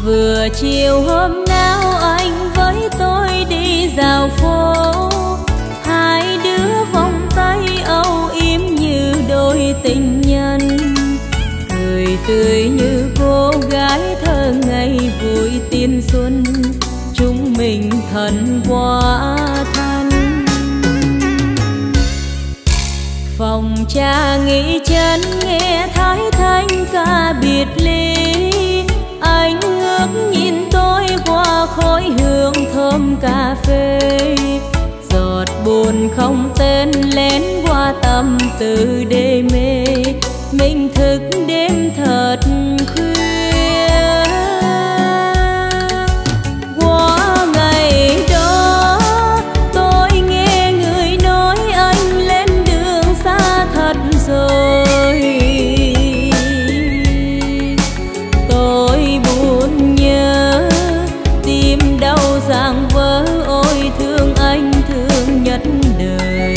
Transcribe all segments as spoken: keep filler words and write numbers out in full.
Vừa chiều hôm nào anh với tôi đi dạo phố, hai đứa vòng tay âu yếm như đôi tình nhân, cười tươi như cô gái thơ ngây vui tiên xuân, chúng mình thân quá thân. Phòng trà nghỉ chân nghe Thái Thanh ca biệt ly, anh ngước nhìn tôi qua khói hương thơm cà phê, giọt buồn không tên lén qua tâm tư đê mê, mình thức đêm thật khuya. Qua ngày đó tôi nghe người nói anh lên đường xa thật rồi, tôi buồn nhớ tim đau ràng vỡ, ôi thương anh thương nhất đời.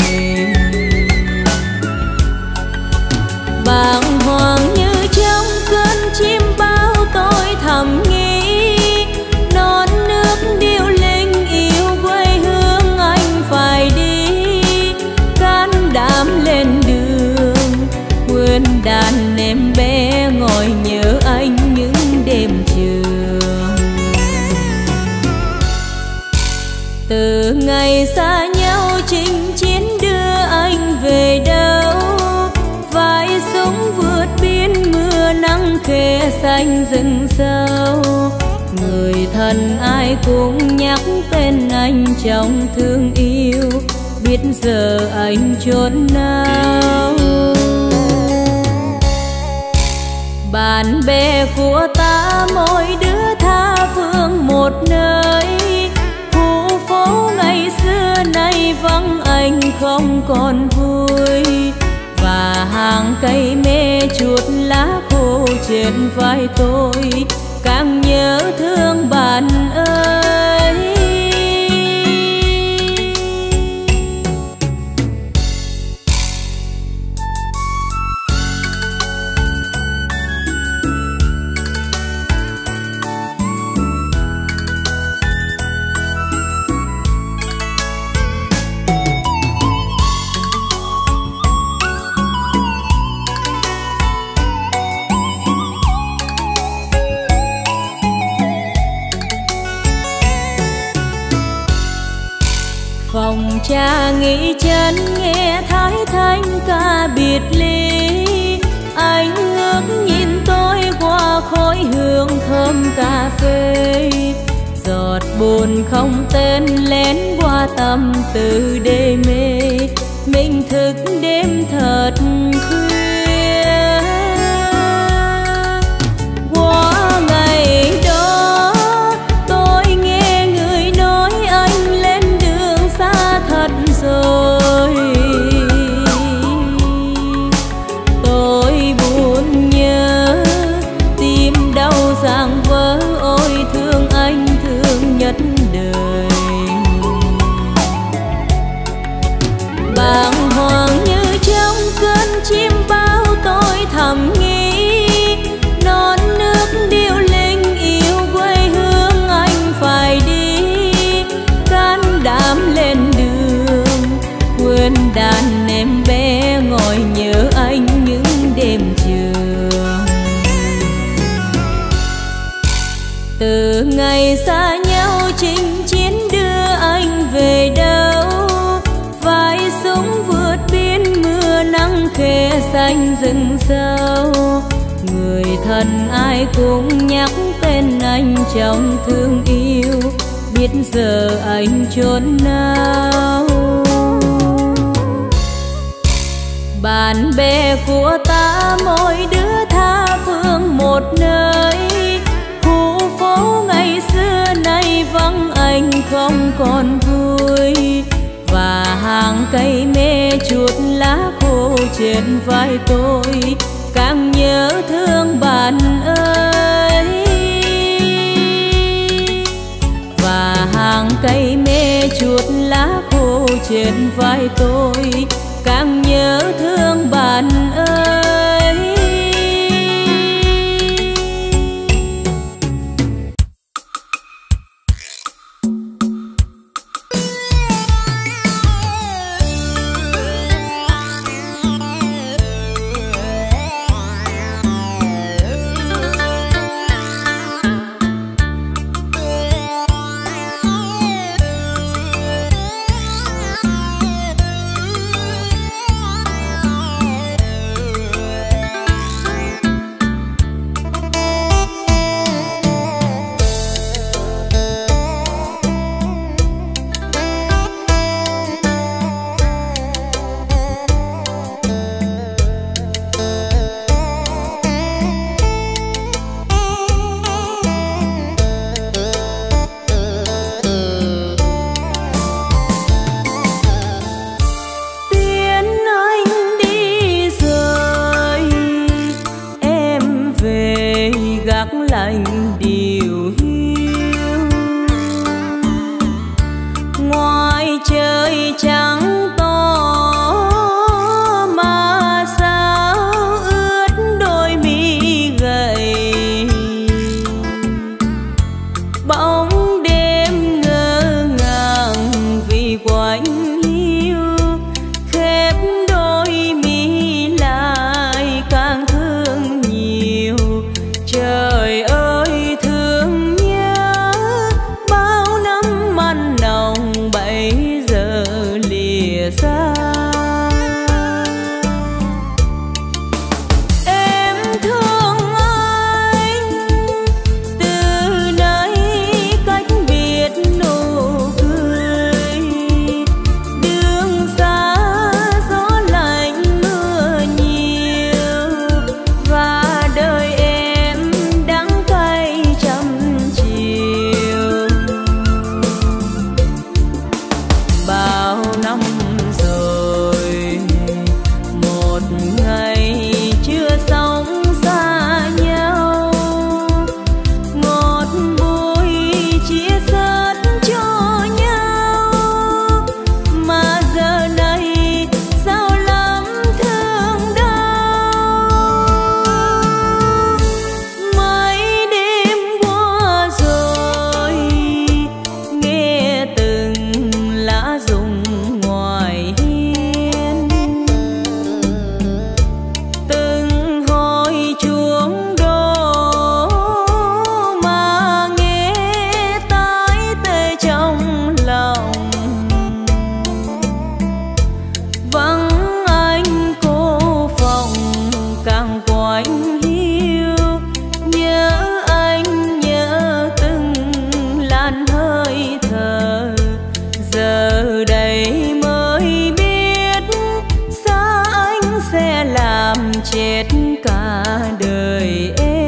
Bàng hoàng như trong cơn chim bao tôi thầm nghĩ, non nước điêu linh yêu quê hương anh phải đi, can đảm lên đường quên đàn em bé ngồi nhớ anh những đêm trường. Từ ngày xa nhau chinh chiến đưa anh về đâu, vai súng vượt biên mưa nắng khe xanh rừng sâu, người thân ai cũng nhắc tên anh trong thương yêu, biết giờ anh chốn nào. Bạn bè của ta mỗi đứa tha phương một nơi, khu phố ngày xưa nay vắng anh không còn vui, và hàng cây mê chuột lá khô trên vai tôi càng nhớ thương bạn ơi. Phòng trà nghỉ chân nghe Thái Thanh ca biệt ly, anh ngước nhìn tôi qua khói hương thơm cà phê, giọt buồn không tên lén qua tâm tư đê mê, mình thức đêm thật khuya. Qua ngày đó tôi nghe người nói anh lên đường xa thật rồi, tôi buồn nhớ tim đau ràng vỡ, ôi thương anh thương nhất đời. Bàng hoàng như trong cơn chim bao tôi thầm nghĩ, non nước điêu linh yêu quê hương anh phải đi, can đảm lên đường quên đàn em bé ngồi nhớ anh những đêm trường. Từ ngày xa nhau chinh chiến đưa anh về đâu, vai súng vượt biên mưa nắng khe xanh rừng sâu, người thân ai cũng nhắc tên anh trong thương yêu, biết giờ anh chốn nào. Bạn bè của ta mỗi đứa tha phương một nơi, khu phố ngày xưa nay vắng anh không còn vui, và hàng cây mê chuột lá khô trên vai tôi càng nhớ thương bạn ơi. Và hàng cây mê chuột lá khô trên vai tôi càng nhớ thương bạn ơi. gác lạnh điều hiu. Ngoài trời trắng to mà sao ướt đôi mi gầy, bóng đêm ngơ ngàng vì quạnh hiu, khép đôi mi lại càng thương nhiều. Trời ơi thương nhớ bao năm mặn nồng bây giờ lìa xa. Em thương anh từ nay cách biệt nụ cười, đường xa gió lạnh mưa nhiều và đời em đắng cay trăm chiều. Bao năm rồi một ngày chưa sống xa nhau, một buổi chia sớt cho nhau mà giờ này sao lắm thương đau. Mấy đêm qua rồi nghe từng lá rụng ngoài hiên, từng hồi chuông đổ mà nghe tái tê trong lòng. Vắng anh cô phòng càng quạnh hiu, nhớ anh nhớ từng làn hơi thở. Giờ đây mới biết xa anh sẽ làm chết cả đời em.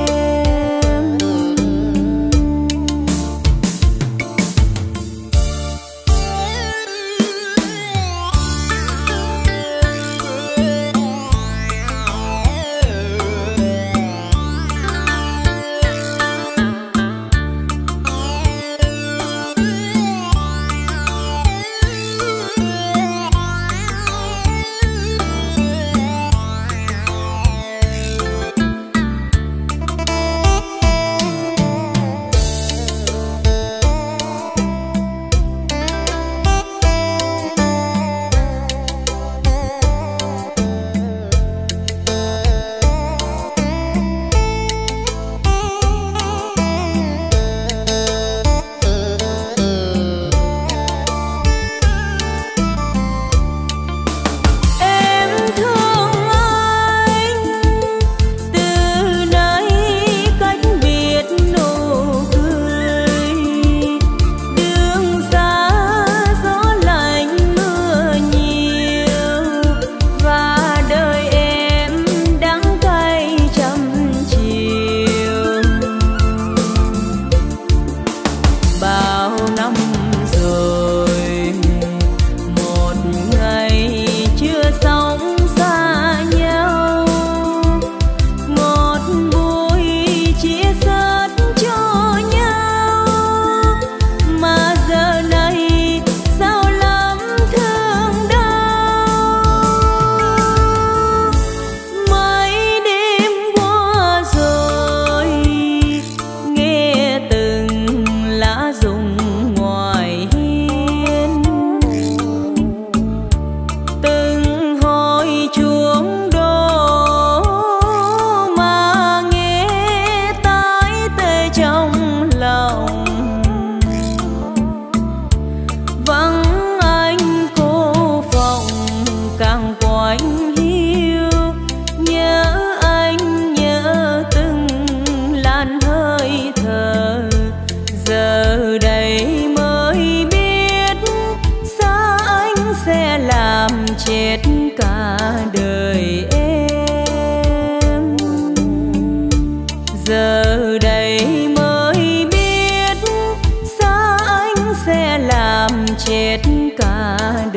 chết cả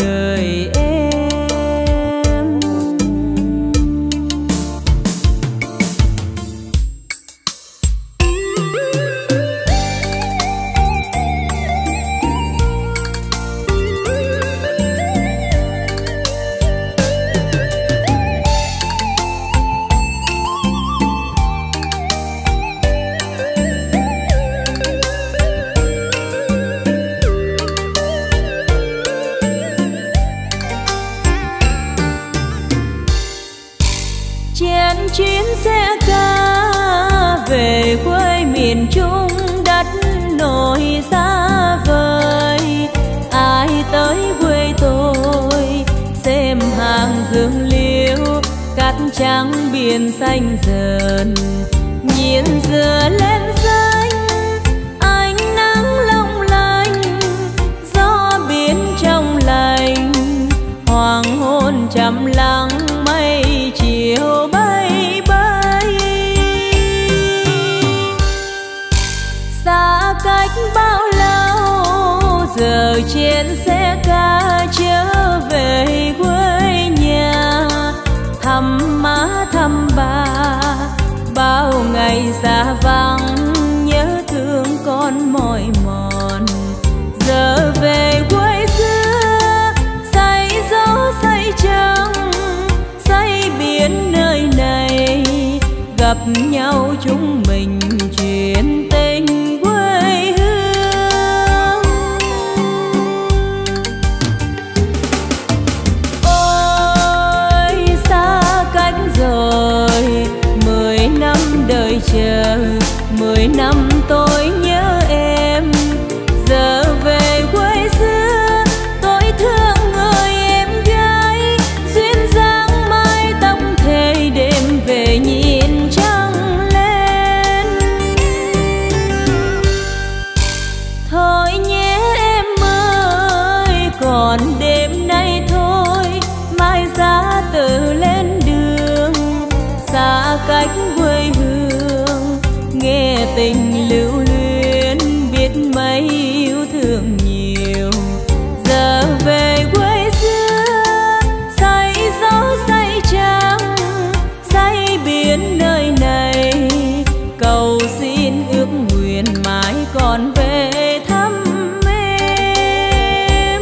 đời em. biển xanh dần nhìn dừa lên xanh, ánh nắng long lanh gió biển trong lành, hoàng hôn trầm lắng mây chiều bay bay. Xa cách bao lâu giờ trên xe ca trở về quê nhà, thăm má thăm bà bao ngày xa vắng, nhớ thương con mỏi mòn. Giờ về quê xưa say gió say trăng, say biển nơi này gặp nhau chúng mình chuyện tình quê hương. Ôi xa cách rồi mười năm đợi chờ, mười năm tôi nhớ em. Giờ về quê xưa tôi thương người em gái, duyên dáng mái tóc thề đêm về nhìn trăng lên. Thôi nhé em ơi còn đêm nay thôi, mai ra tự lên đường xa cách quê hương, nghe tình lưu luyến biết mấy yêu thương nhiều. Giờ về quê xưa say gió say trăng, say biển nơi này cầu xin ước nguyện mãi còn về thăm em.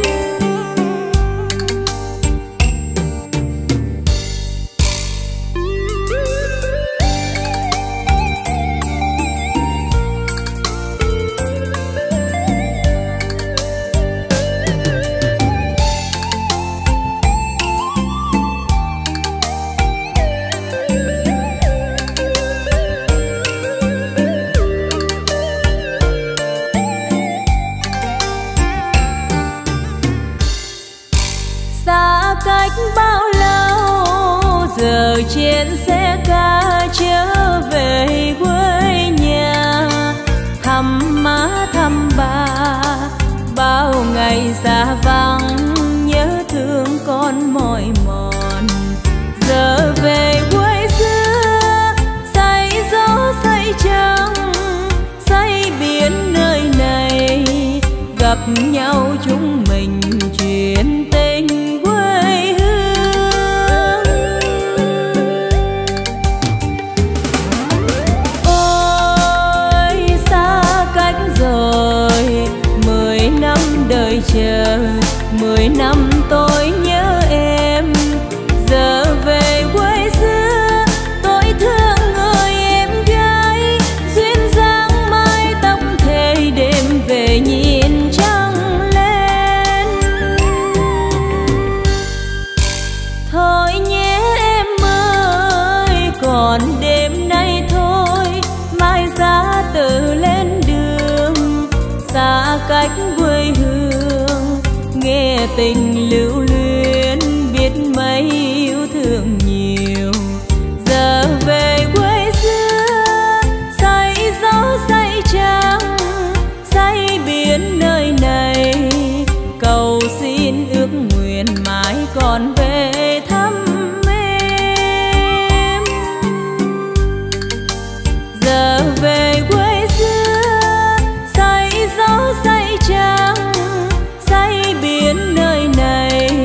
Xa cách bao lâu giờ trên xe ca trở về quê nhà, thăm má thăm bà bao ngày xa vắng, nhớ thương con mỏi mòn. Giờ về quê xưa say gió say trăng, say biển nơi này gặp nhau chúng mình chuyện tình quê hương. Ôi xa cách rồi mười năm đợi chờ, mười năm tôi nhớ em. Giờ về quê xưa tôi thương người em gái, duyên dáng mái tóc thề đêm về nhìn trăng lên. Thôi nhé em ơi còn đêm nay thôi, mai ra tự lên đường xa cách quê hương, nghe tình lưu luyến biết mấy yêu thương nhiều. Giờ về quê xưa say gió say trăng, say biển nơi này cầu xin ước nguyện mãi còn về thăm em. Giờ về quê xưa say gió say trăng, say biển nơi này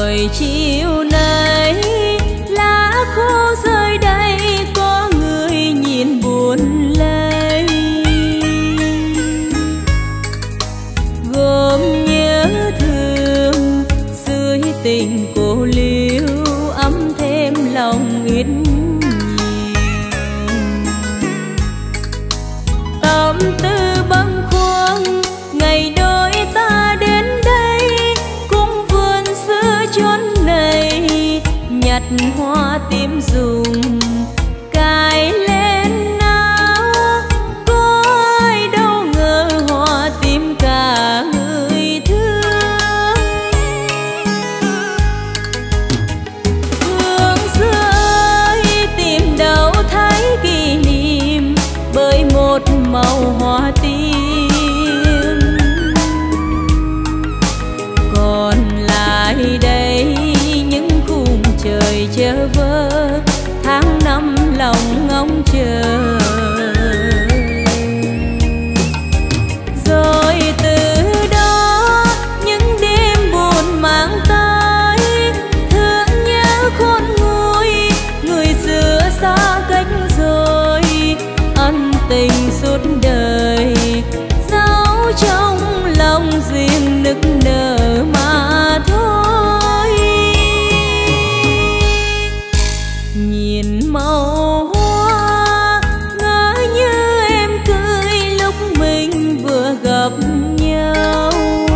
buổi chiều nay lá khô rơi đây, có người nhìn buồn lây, gồm nhớ thương dưới tình cô liêu, ấm thêm lòng ít nhiều. Tâm tư bâng khuâng ngày đôi ta đến đây, cũng vườn xưa chốn này nhặt hoa tím dùng cài lên áo. Có ai đâu ngờ hoa tím cả người thương. Hương xưa ơi tìm đâu thấy kỷ niệm, bởi một màu hoa tím. Còn lại đây những khung trời chơ vơ, tháng năm lòng ngóng chờ. Rồi từ đó những đêm buồn mang tới, thương nhớ khôn nguôi, người xưa xa cách rồi, ân tình suốt đời dấu trong lòng riêng nức nở mà thôi. Nhìn màu hoa ngỡ như em cười lúc mình vừa gặp nhau.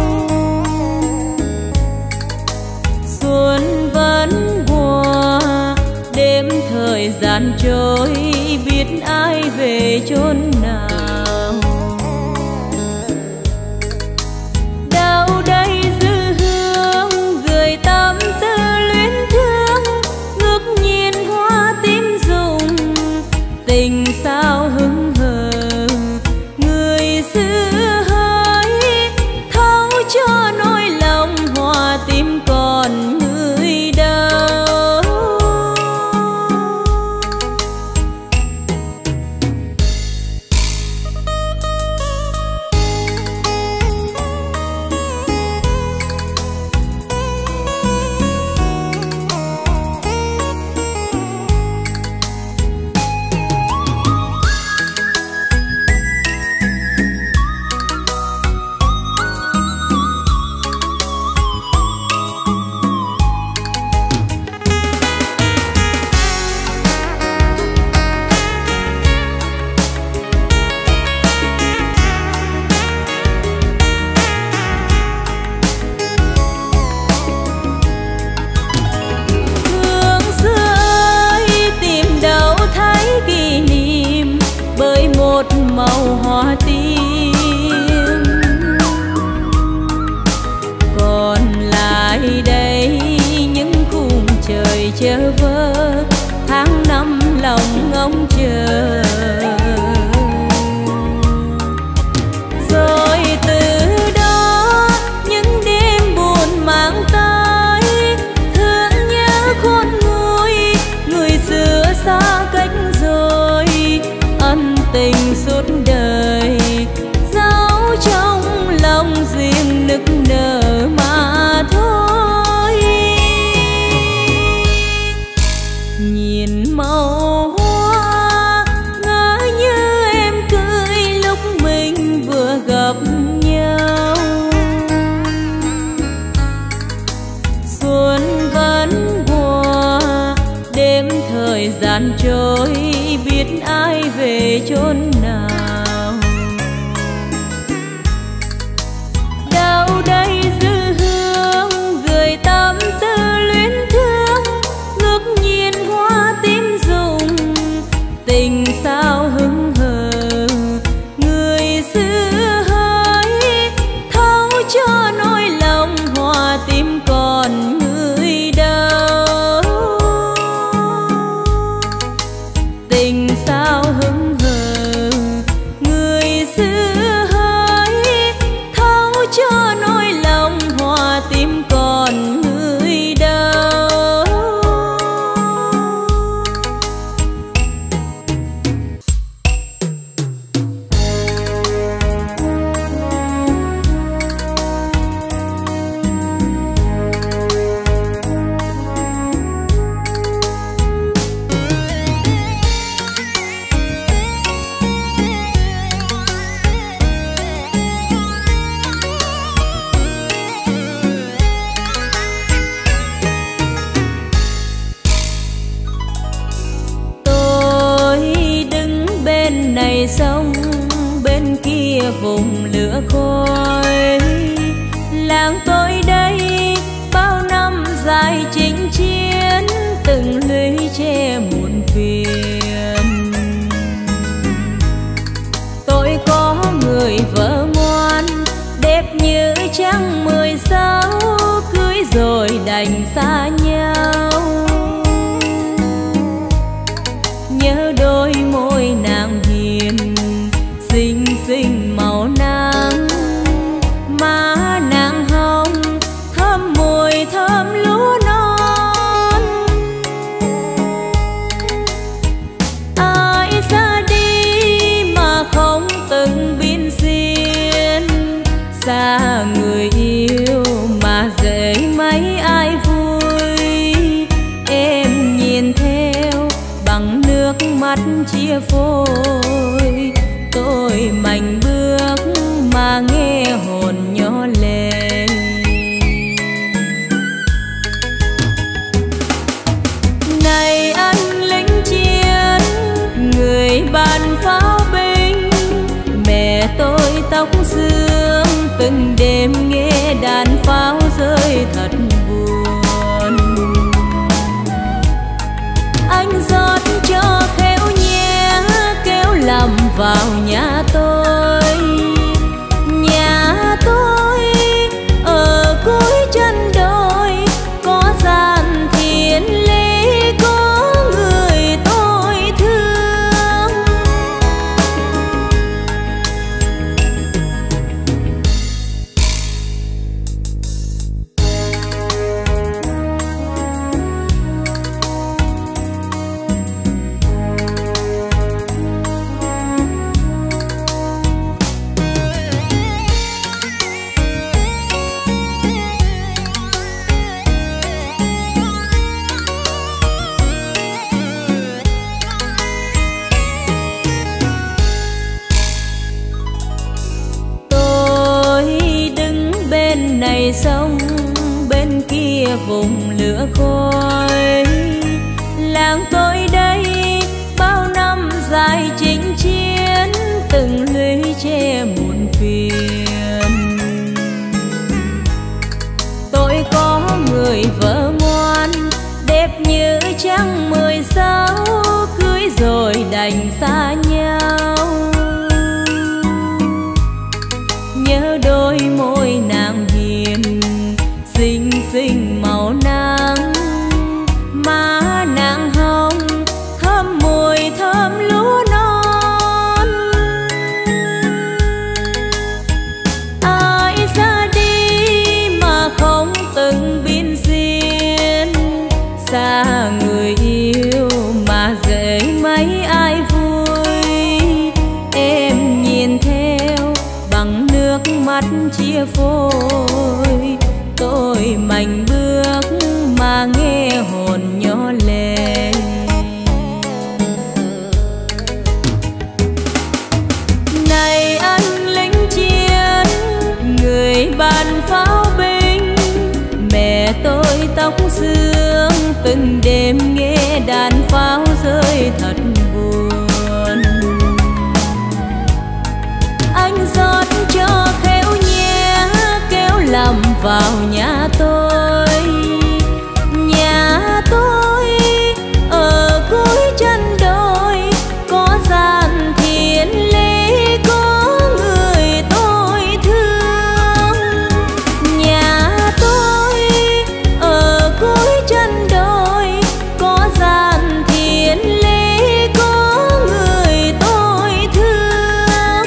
Xuân vẫn qua đêm thời gian trôi, biết ai về chốn nào. Đâu đây dư hương gửi tâm tư luyến thương, ngước nhìn hoa tím rụng tình sao hững hờ. Người xưa hỡi thấu cho nỗi lòng, hoa tím còn người đâu. Màu hoa tím còn lại đây những khung trời chơ vơ, tháng năm lòng ngóng chờ. Rồi từ đó những đêm buồn mang tới, thương nhớ khôn nguôi, người xưa xa cách rồi, ân tình suốt đời dấu trong lòng riêng nức nở mà thôi. Nhìn màu hoa ngỡ như em cười lúc mình vừa gặp nhau. Xuân vẫn qua đêm thời gian trôi, biết ai về chốn nào. Đâu đây dư hương gửi tâm tư luyến thương, ngước nhìn hoa tím rụng tình sao hững hờ. Người xưa hỡi thấu cho nỗi lòng, hoa tím còn người đâu. Tình sao hững hờ kia vùng lửa khói. Làng tôi đây bao năm dài chinh chiến, từng lũy tre muộn phiền. Tôi có người vợ ngoan, đẹp như trăng mười sáu, cưới rồi đành xa nhau. Nhớ đôi môi nàng hiền, xinh xinh màu nắng, má nàng hồng thơm mùi thơm lúa non. Ai ra đi mà không từng bin xin, xa người yêu mà dễ mấy ai vui. Em nhìn theo bằng nước mắt chia phôi, tôi mạnh bước mà nghe hồn nhỏ lệ. Này anh lính chiến, người bàn pháo binh, mẹ tôi tóc xương, từng đêm nghe đàn pháo rơi thật buồn. Anh rót cho khéo nhé, kéo lầm vào nhà tôi. Nhà tôi ở cuối chân đồi, có gian thiện lễ, có người tôi thương. Sông bên kia vùng lửa khói. Làng tôi đây bao năm dài chinh chiến, từng lũy tre muộn phiền. Tôi có người vợ ngoan, đẹp như trăng mười sáu, cưới rồi đành xa nhau. Nhớ đôi môi nàng hiền, xinh xinh màu nắng, má nàng hồng thơm mùi thơm lúa non. Ai ra đi mà không từng bin xin, xa người yêu mà dễ mấy ai vui. Em nhìn theo bằng nước mắt chia phôi, tôi mạnh bước mà nghe hồn nhỏ lệ. Này anh lính chiến, người bàn pháo binh, mẹ tôi tóc xương, từng đêm nghe đàn pháo rơi thật buồn. Anh rót cho khéo nhé, kéo lầm vào nhà tôi. Nhà tôi ở cuối chân đồi, có gian thiện lễ, có người tôi thương. Nhà tôi ở cuối chân đồi, có gian thiện lễ, có người tôi thương.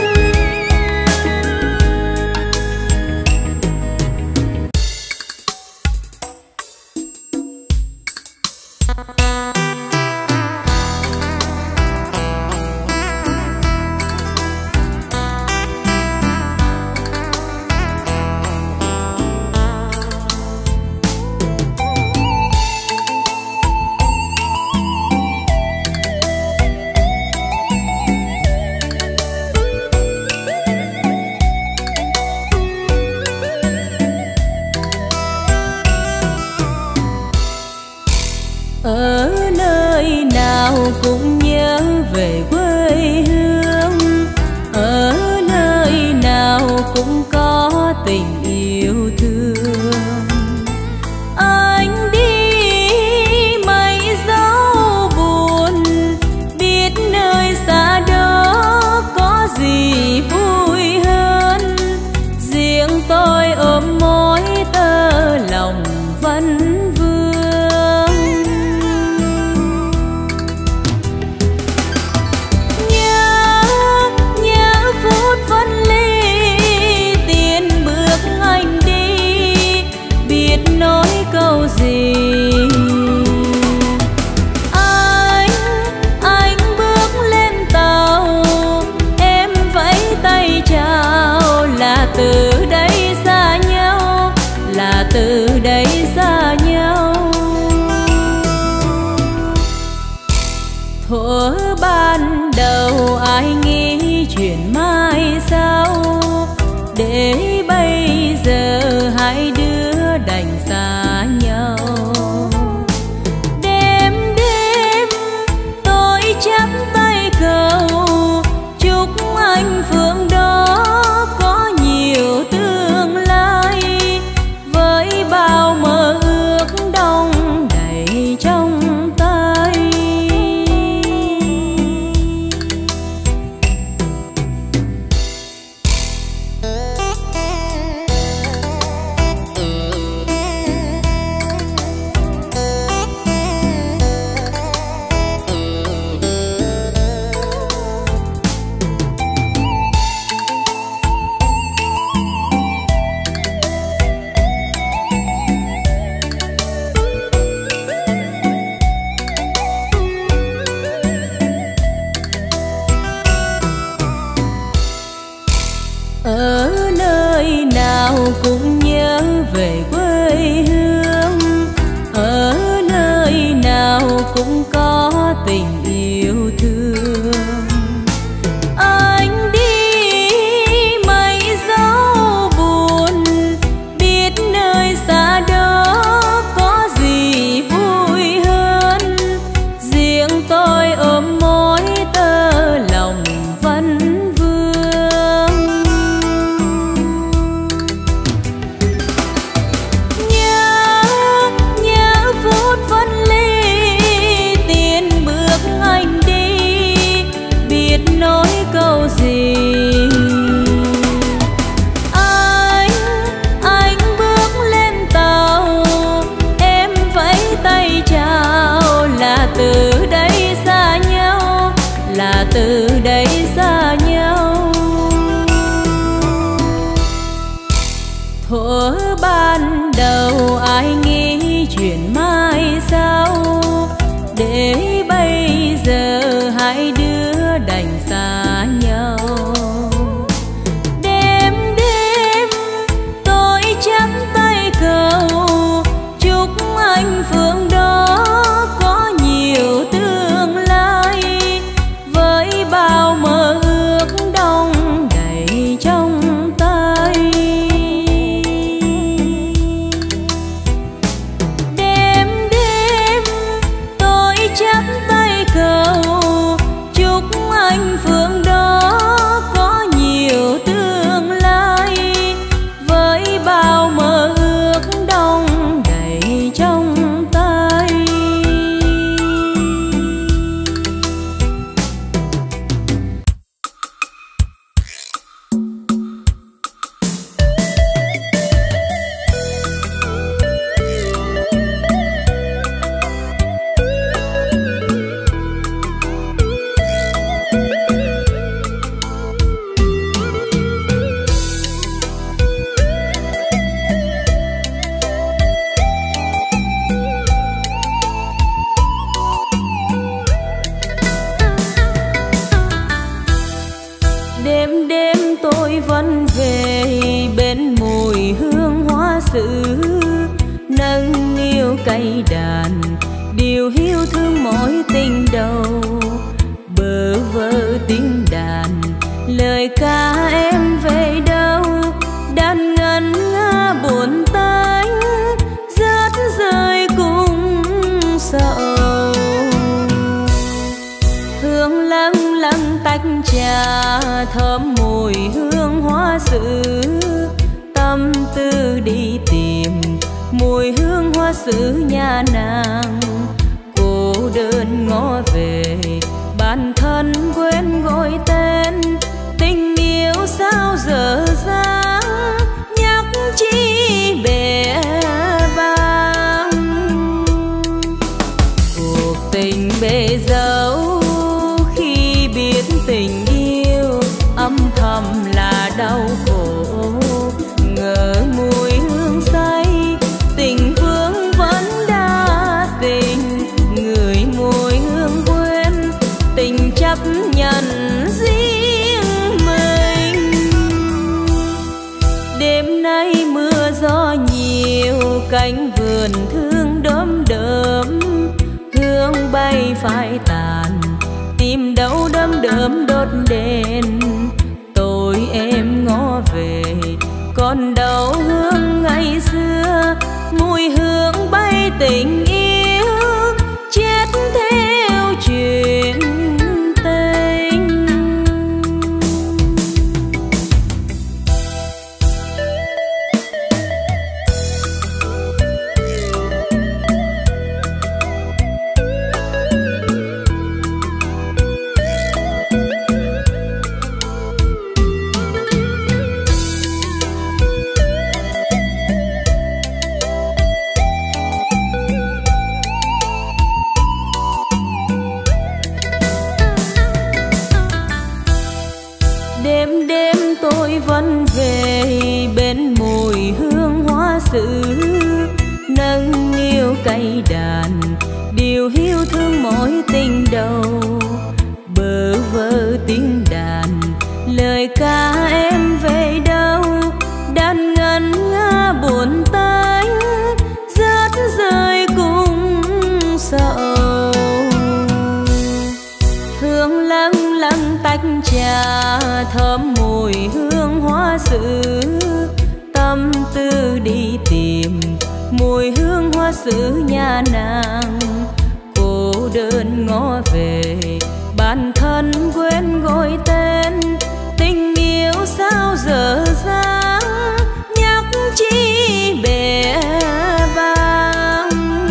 Ở nơi nào cũng nhớ về quê hương, ở nơi cũng có tình yêu thương. Anh đi mấy dấu buồn, biết nơi xa đó có gì vui hơn. Riêng tôi ôm mối tơ lòng vẫn vương. Nhớ, nhớ phút phân ly, tiến bước anh đi, biết nói câu gì. Anh, anh bước lên tàu, em vẫy tay chào, là từ đây xa nhau, là từ đây xa nhau. Thuở ban đầu ai nghĩ chuyện mai sau, để bây giờ hai đứa đành xa nhau. Đêm đêm tôi chắp tay cầu, chúc anh phương đó có nhiều tương lai, với bao mơ ước đong đầy trong tay. Đêm đêm tôi chắp tay cầu, chúc anh phương đó có nhiều tương lai, với bao mơ ước đong đầy trong tay. Đêm đêm tôi vẫn về bên mùi hương hoa sứ, nâng niu cây đàn, điều hiu thương mối tình đầu. Bơ vơ tiếng đàn, lời ca em về đâu, đàn ngân nga buồn tánh, rớt rơi cùng sầu. Hương lâng lâng tách trà, thơm mùi hương hoa sứ, tâm tư đi tìm mùi hương hoa sứ nhà nàng. Cô đơn ngó về, bản thân quên gọi tên, tình yêu sao dở dang, nhắc chi bể bàng. Cuộc tình bể dâu, khi biết tình yêu âm thầm là đau khổ. Ngờ mùi hương say, tình vương vẫn đa tình, người mùi hương quên, tình chấp nhận riêng mình. Đêm nay mưa gió nhiều, cánh vườn thương đốm đớm, hương bay phai tàn, tìm đâu đơm đớm đốt đèn. Tôi em ngó về, còn đâu hương ngày xưa, mùi hương bay tình yêu, chết theo chuyện tình. Đêm đêm tôi vẫn về bên mùi hương hoa sứ, nâng niu cây đàn, điều hiu thương mối tình đầu. Bơ vơ tiếng đàn, lời ca em về đâu, đàn ngân nga buồn tánh, rớt rơi cùng sầu. sứ, tâm tư đi tìm mùi hương hoa sứ nhà nàng. Cô đơn ngó về bản thân quên gọi tên, tình yêu sao dở dang nhắc chi bể bàng.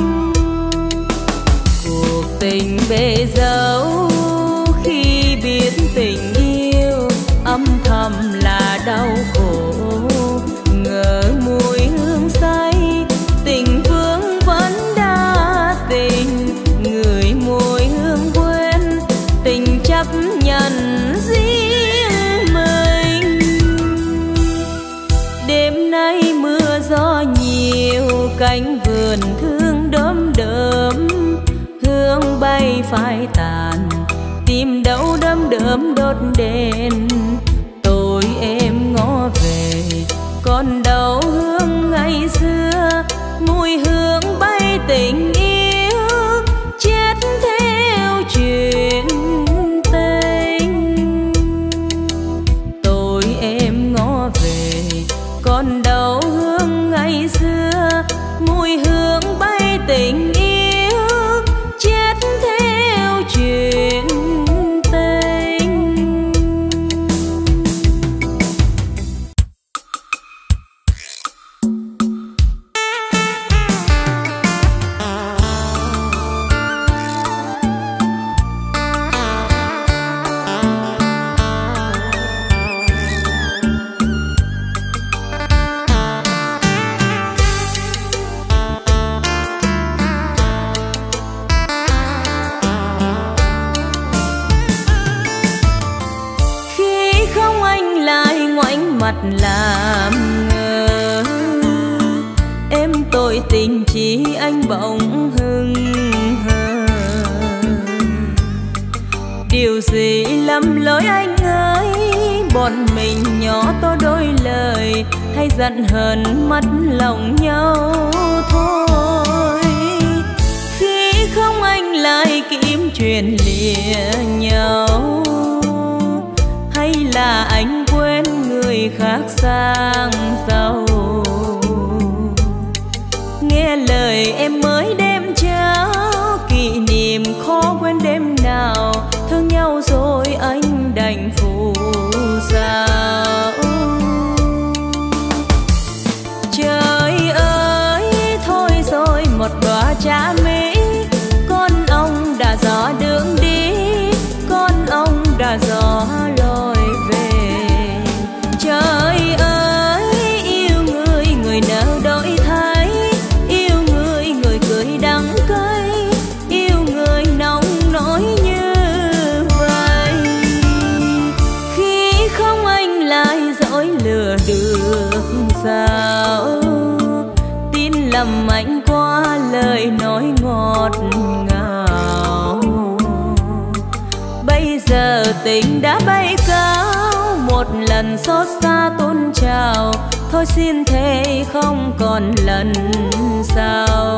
Cuộc tình bể dấu khi biết tình yêu âm thầm là đau khổ. Ngờ mùi hương say tình vương vẫn đa tình, người mùi hương quên tình chấp nhận riêng mình. Đêm nay mưa gió nhiều cánh vườn thương đốm đớm, hương bay phai tàn tìm đâu đơm đớm đốt đèn. Tôi em ngó về còn đâu hương ngày xưa, mùi hương bay tình yêu chết theo chuyện tình. Tôi em ngó về còn đâu hương ngày xưa, mùi hương bay tình yêu chết theo chuyện tình. Mặt làm ngờ em tội tình chỉ anh bỗng hưng hờ. Điều gì lầm lỗi anh ơi, bọn mình nhỏ to đôi lời hay giận hờn mất lòng nhau thôi. Khi không anh lại kiếm chuyện lìa nhau, hay là anh quên người khác sang giàu. Nghe lời em mới đêm trao, kỷ niệm khó quên đêm nào. Thương nhau rồi anh đành phụ sao. Trời ơi thôi rồi một đóa trà mỹ, con ông đã dò đường đi, con ông đã dò lối về. Trời ơi yêu người người nỡ đổi thay, yêu người người cười đắng cay, yêu người nồng nỗi như vậy. Khi không anh lại dối lừa được sao, tin lầm anh qua lời nói ngọt ngào. Bây giờ tình đã bay cao, một lần xót xa tôn trào, thôi xin thề không còn lần sau.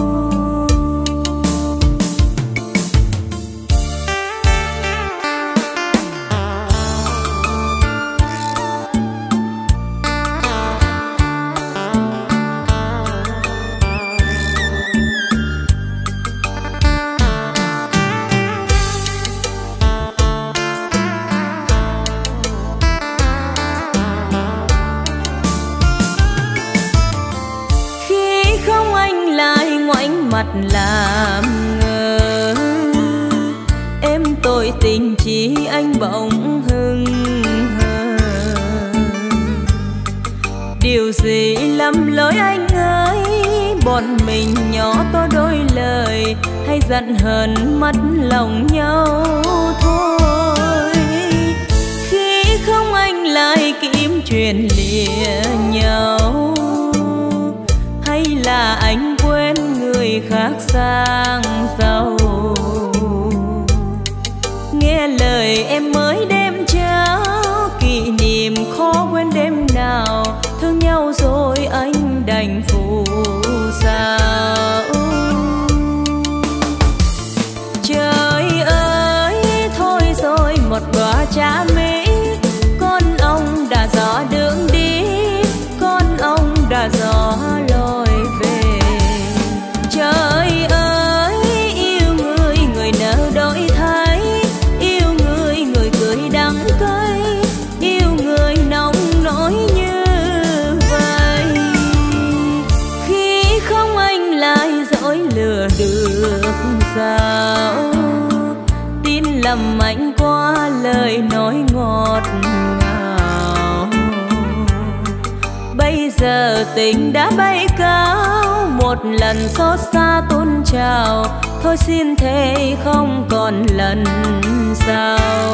Mặt làm ngờ em tội tình chỉ anh bỗng hưng hờ. Điều gì lầm lỗi anh ơi, bọn mình nhỏ to đôi lời hay giận hờn mất lòng nhau thôi. Khi không anh lại kiếm chuyện lìa nhau, hay là anh quên người khác sang giàu. Nghe lời em mới đêm trao, kỷ niệm khó quên đêm nào. Thương nhau rồi anh đành phụ sao. Trời ơi thôi rồi một đóa trà mỹ, con ông đã dò đường sao. Tin lầm anh qua lời nói ngọt ngào. Bây giờ tình đã bay cao, một lần xót xa tôn trào. Thôi xin thề không còn lần sau.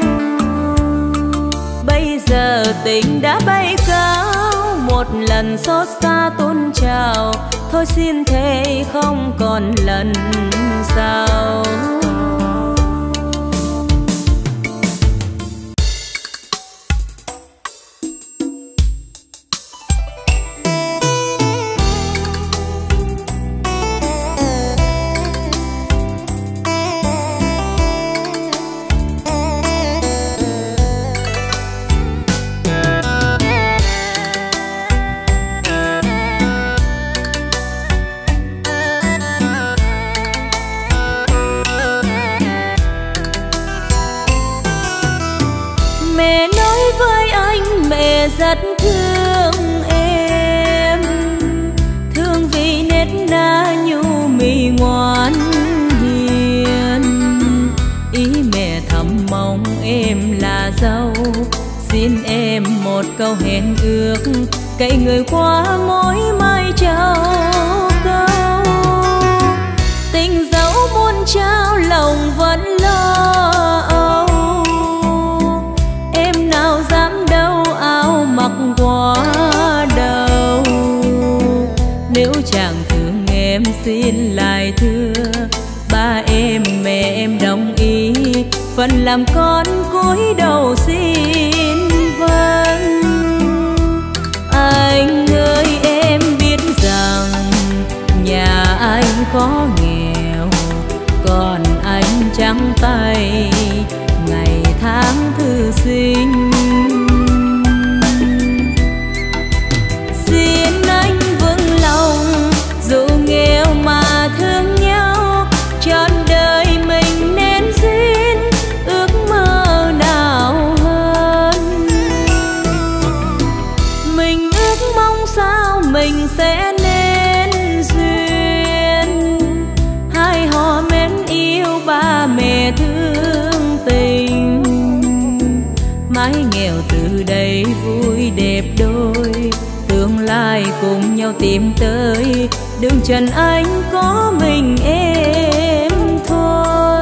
Bây giờ tình đã bay cao, một lần xót xa tôn trào. Thôi xin thề không còn lần sau. Rất thương em, thương vì nét na nhu mì ngoan hiền. Ý mẹ thầm mong em là dâu, xin em một câu hẹn ước, cậy người qua mối mai trao câu. Tình dẫu muôn trao lòng vẫn lo âu, em nào dám đâu áo mặc quá đầu. Nếu chàng thương em xin lại thưa, ba em mẹ em đồng ý, phần làm con cúi đầu xin vâng. Anh ơi em biết rằng nhà anh khó nghèo, còn anh trắng tay ngày tháng thư sinh. Xin anh vững lòng dù nghèo mà thương nhau, trọn đời mình nên duyên ước mơ nào hơn. Mình ước mong sao mình sẽ nên duyên, hai họ mến yêu ba mẹ thương tình. Mái nghèo từ đây vui đẹp đôi, tương lai cùng nhau tìm tới. Đường trần anh có mình em thôi.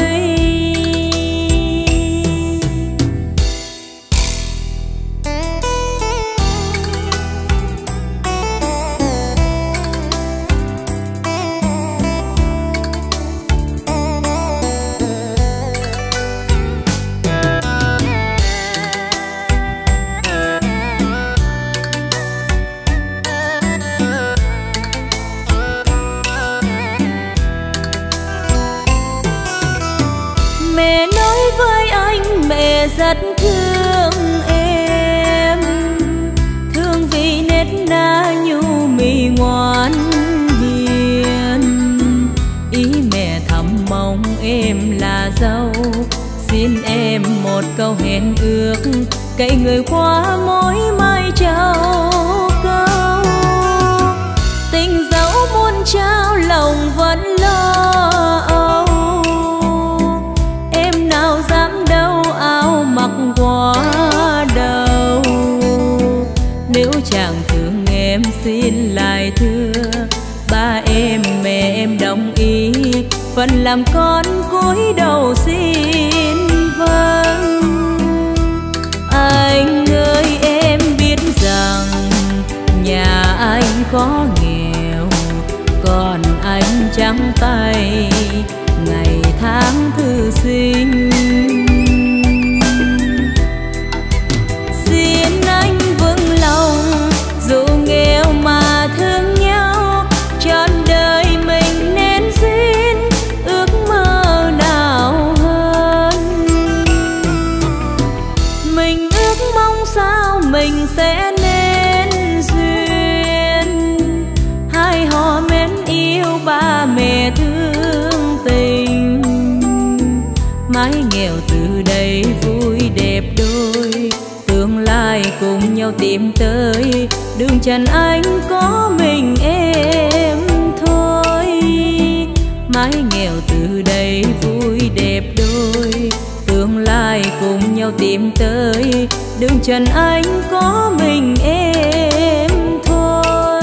Rất thương em, thương vì nét na nhu mì ngoan hiền. Ý mẹ thầm mong em là dâu, xin em một câu hẹn ước, cậy người qua mối mai trao câu. Tình dẫu muôn trao lòng vẫn lo âu, em nào dám đâu áo mặc quá đầu. Nếu chàng thương em xin lại thưa, ba em mẹ em đồng ý, phần làm con cúi đầu xin vâng. Anh ơi em biết rằng nhà anh khó nghèo, còn anh trắng tay ngày tháng thư sinh. Xin anh vững lòng dù nghèo mà thương nhau, trọn đời mình nên duyên ước mơ nào hơn. Mình ước mong sao mình sẽ nên duyên, hai họ mến yêu ba mẹ thương tình. Mái nghèo từ đây vui đẹp đôi, tương lai cùng nhau tìm tới. Đường trần anh có mình em thôi, mái nghèo từ theo tìm tới, đường trần anh có mình em thôi.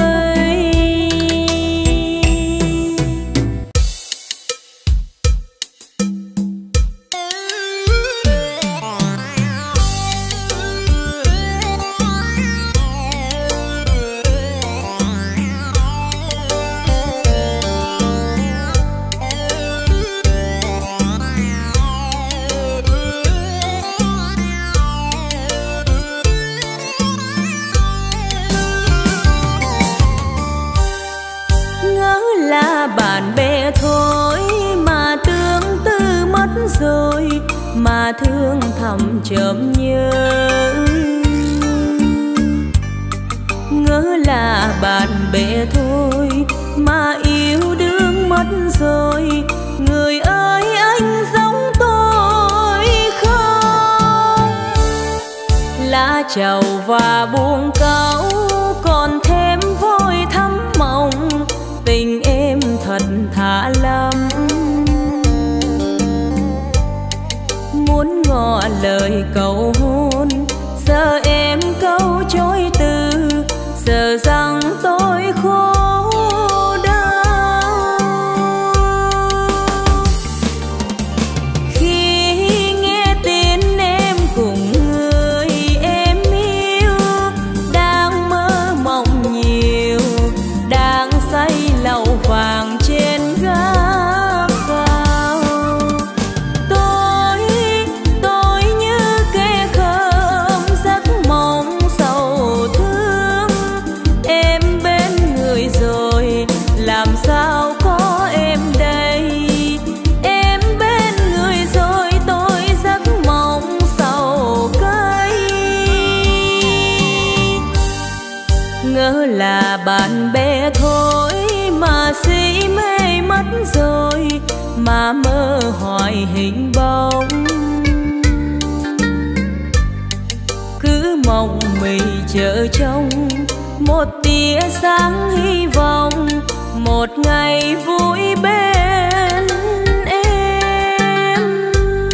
Bạn bè thôi mà tương tư mất rồi, mà thương thầm chợm nhớ. Ngỡ là bạn bè thôi mà yêu đương mất rồi, người ơi anh giống tôi không? Lá trầu và buông cáu còn thêm vội thắm mộng, tình em thật thà lắm. Muốn ngỏ lời cầu hôn, giờ em câu chối từ, giờ rằng tôi khổ đau. Khi nghe tin em cùng người em yêu, đang mơ mộng nhiều, đang say lầu vàng trên gác cao. Tôi, tôi như kẻ khơm giấc mộng sầu thương. Em bên người rồi, làm sao có em đây? Em bên người rồi, tôi giấc mộng sầu cay. Ngỡ là bạn bè thôi mà si mê mất rồi, mà mơ hoài hình bóng. Cứ mong mình chờ trông một tia sáng hy vọng, một ngày vui bên em.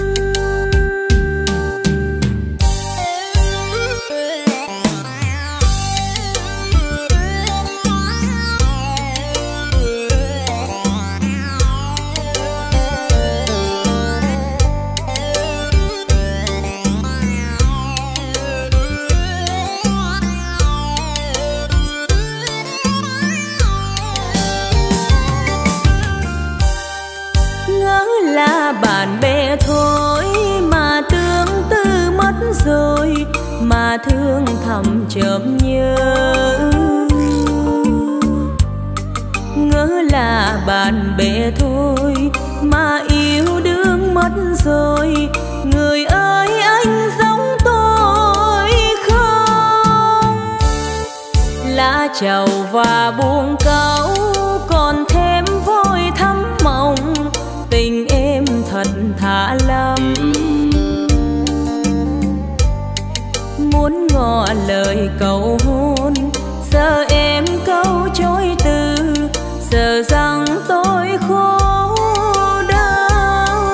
Bạn bè thôi mà tương tư mất rồi, mà thương thầm chợm nhớ. Ngỡ là bạn bè thôi mà yêu đương mất rồi, người ơi anh giống tôi không? Lá trầu và buông cáu còn thêm vội thắm mộng, tình em thật thà lắm. Muốn ngỏ lời cầu hôn, giờ em câu chối từ, giờ rằng tôi khổ đau.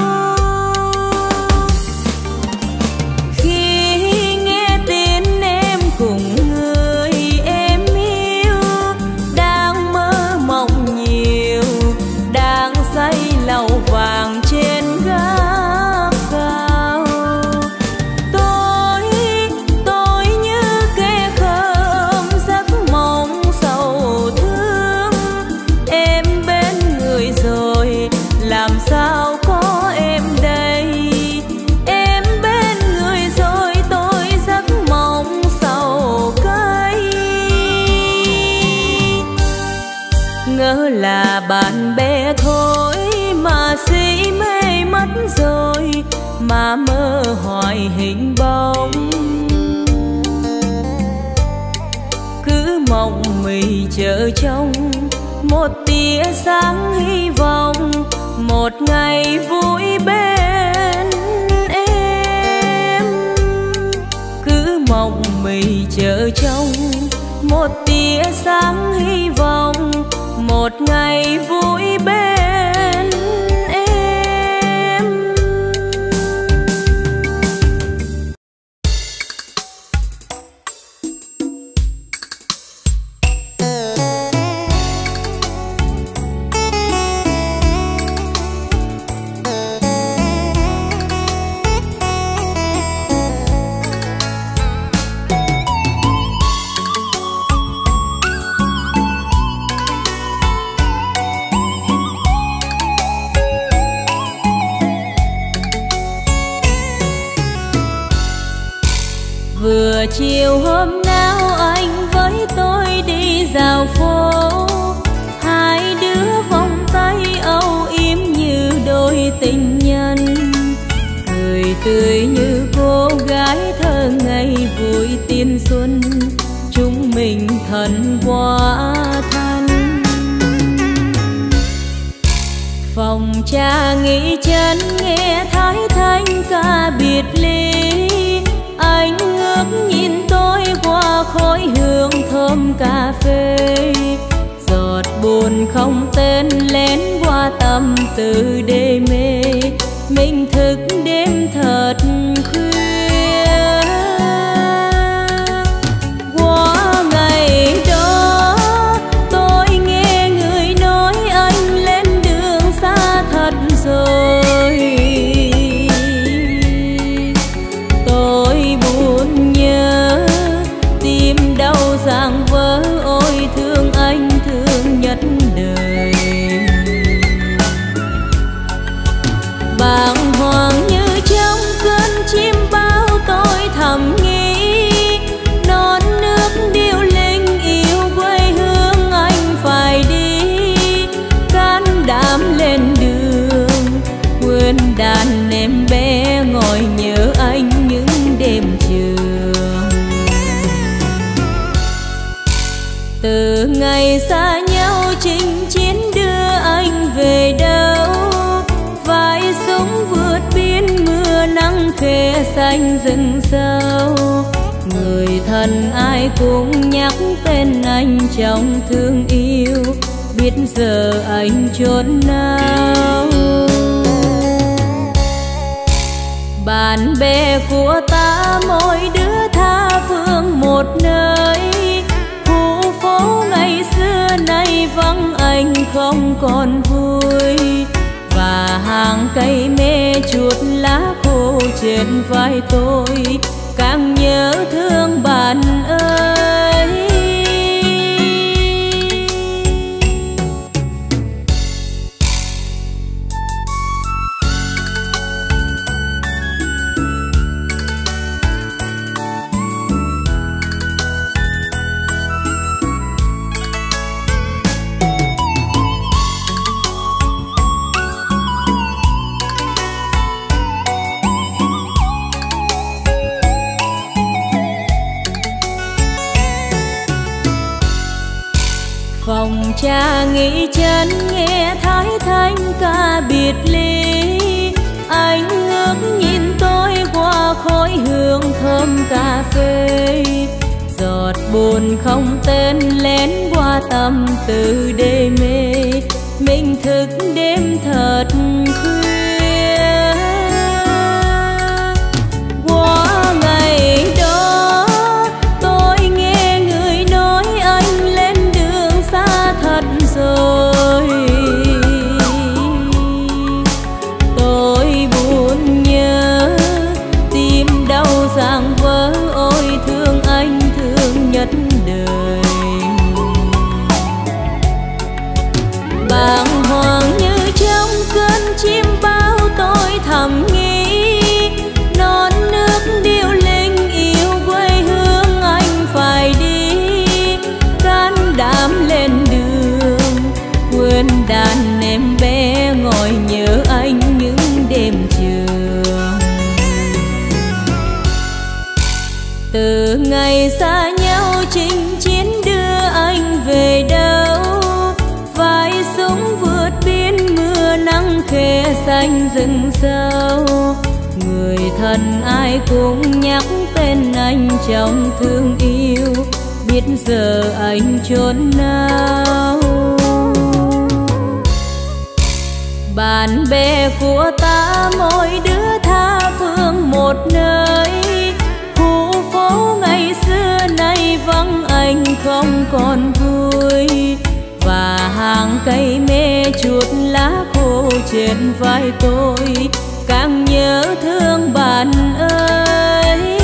Khi nghe tin em cùng người em yêu, đang mơ mộng nhiều, đang say lầu vàng trên gác cao. Tôi, tôi như kẻ khơm giấc mộng sầu thương. Em bên người rồi, làm sao có em đây? Em bên người rồi, tôi giấc mộng sầu cay. Ngỡ là bạn bè thôi mà si mê mất rồi, mà mơ hoài hình bóng. Cứ mộng mị chờ trông một tia sáng hy vọng, một ngày vui bên em. Cứ mộng mị chờ trông một tia sáng hy vọng, một ngày vui bên em. chiều hôm nào anh với tôi đi dạo phố, hai đứa vòng tay âu yếm như đôi tình nhân, cười tươi như cô gái thơ ngây vui tiên xuân, chúng mình thân quá thân. Phòng trà nghỉ chân nghe thái thanh ca biệt ly, anh ngước nhìn tôi qua khói hương thơm cà phê, giọt buồn không tên lén qua tâm tư đê mê, mình thức đêm thật khuya. Qua ngày đó tôi nghe người nói anh lên đường xa thật rồi, tôi buồn nhớ tim đau ràng vỡ, ôi thương anh thương nhất đời. Bàng hoàng như trong cơn chim bao tôi thầm nghĩ, non nước điêu linh yêu quê hương anh phải đi, can đảm lên đường quên đàn em bé ngồi nhớ anh những đêm trường. Từ ngày xa nhau chinh chiến đưa anh về đâu, vai súng vượt biên mưa nắng khe xanh rừng sâu, người thân ai cũng nhắc tên anh trong thương yêu, biết giờ anh chốn nào. Bạn bè của ta mỗi đứa tha phương một nơi, khu phố ngày xưa nay vắng anh không còn vui, và hàng cây mê chuột lá khô trên vai tôi càng nhớ thương bạn ơi. Phòng trà nghỉ chân nghe thái thanh ca biệt ly, anh ngước nhìn tôi qua khói hương thơm cà phê, giọt buồn không tên lén qua tâm tư đê mê, mình thức đêm thật khuya. Qua ngày đó tôi nghe người nói anh lên đường xa thật rồi, tôi buồn nhớ tim đau ràng vỡ, ôi thương anh thương nhất đời. Bàng hoàng như trong cơn chim bao tôi thầm nghĩ, non nước điêu linh yêu quê hương anh phải đi, can đảm lên đường quên đàn em bé ngồi nhớ anh những đêm trường. Từ ngày xa nhau chinh chiến đưa anh về đâu, vai súng vượt biên mưa nắng khe xanh rừng sâu, người thân ai cũng nhắc tên anh trong thương yêu, biết giờ anh chốn nào. Bạn bè của ta mỗi đứa tha phương một nơi, khu phố ngày xưa nay vắng anh không còn vui, và hàng cây mê chuột lá khô trên vai tôi càng nhớ thương bạn ơi.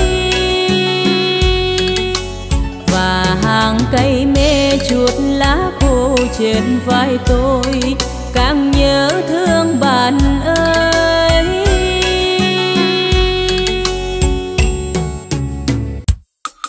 Và hàng cây mê chuột lá khô trên vai tôi càng nhớ thương bạn ơi.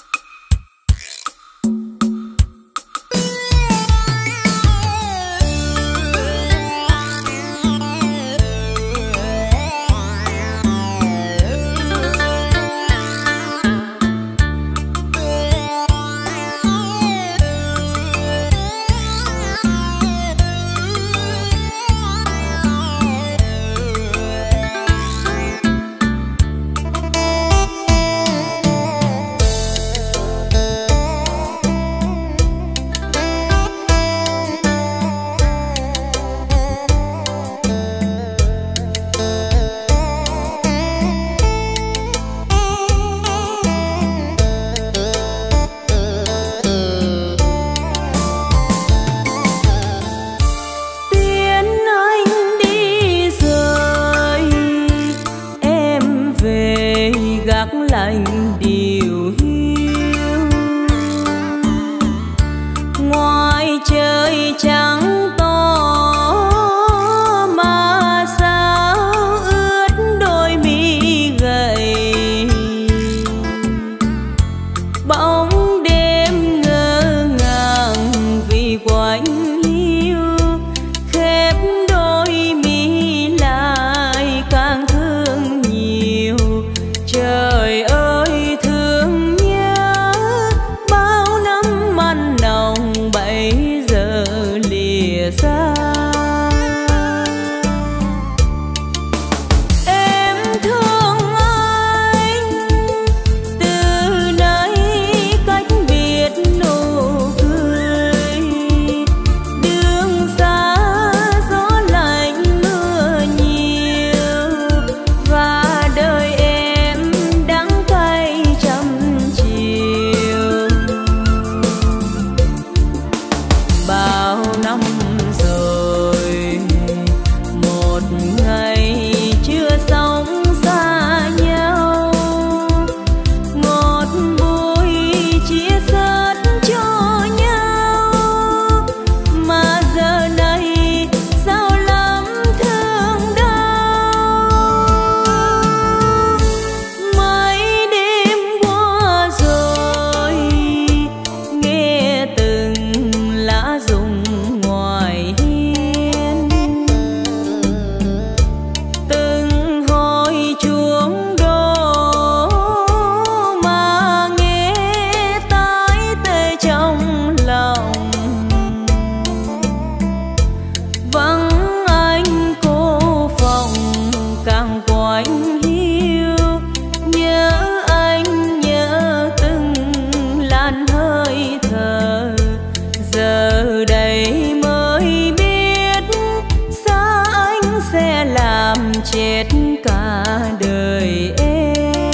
làm chết cả đời em.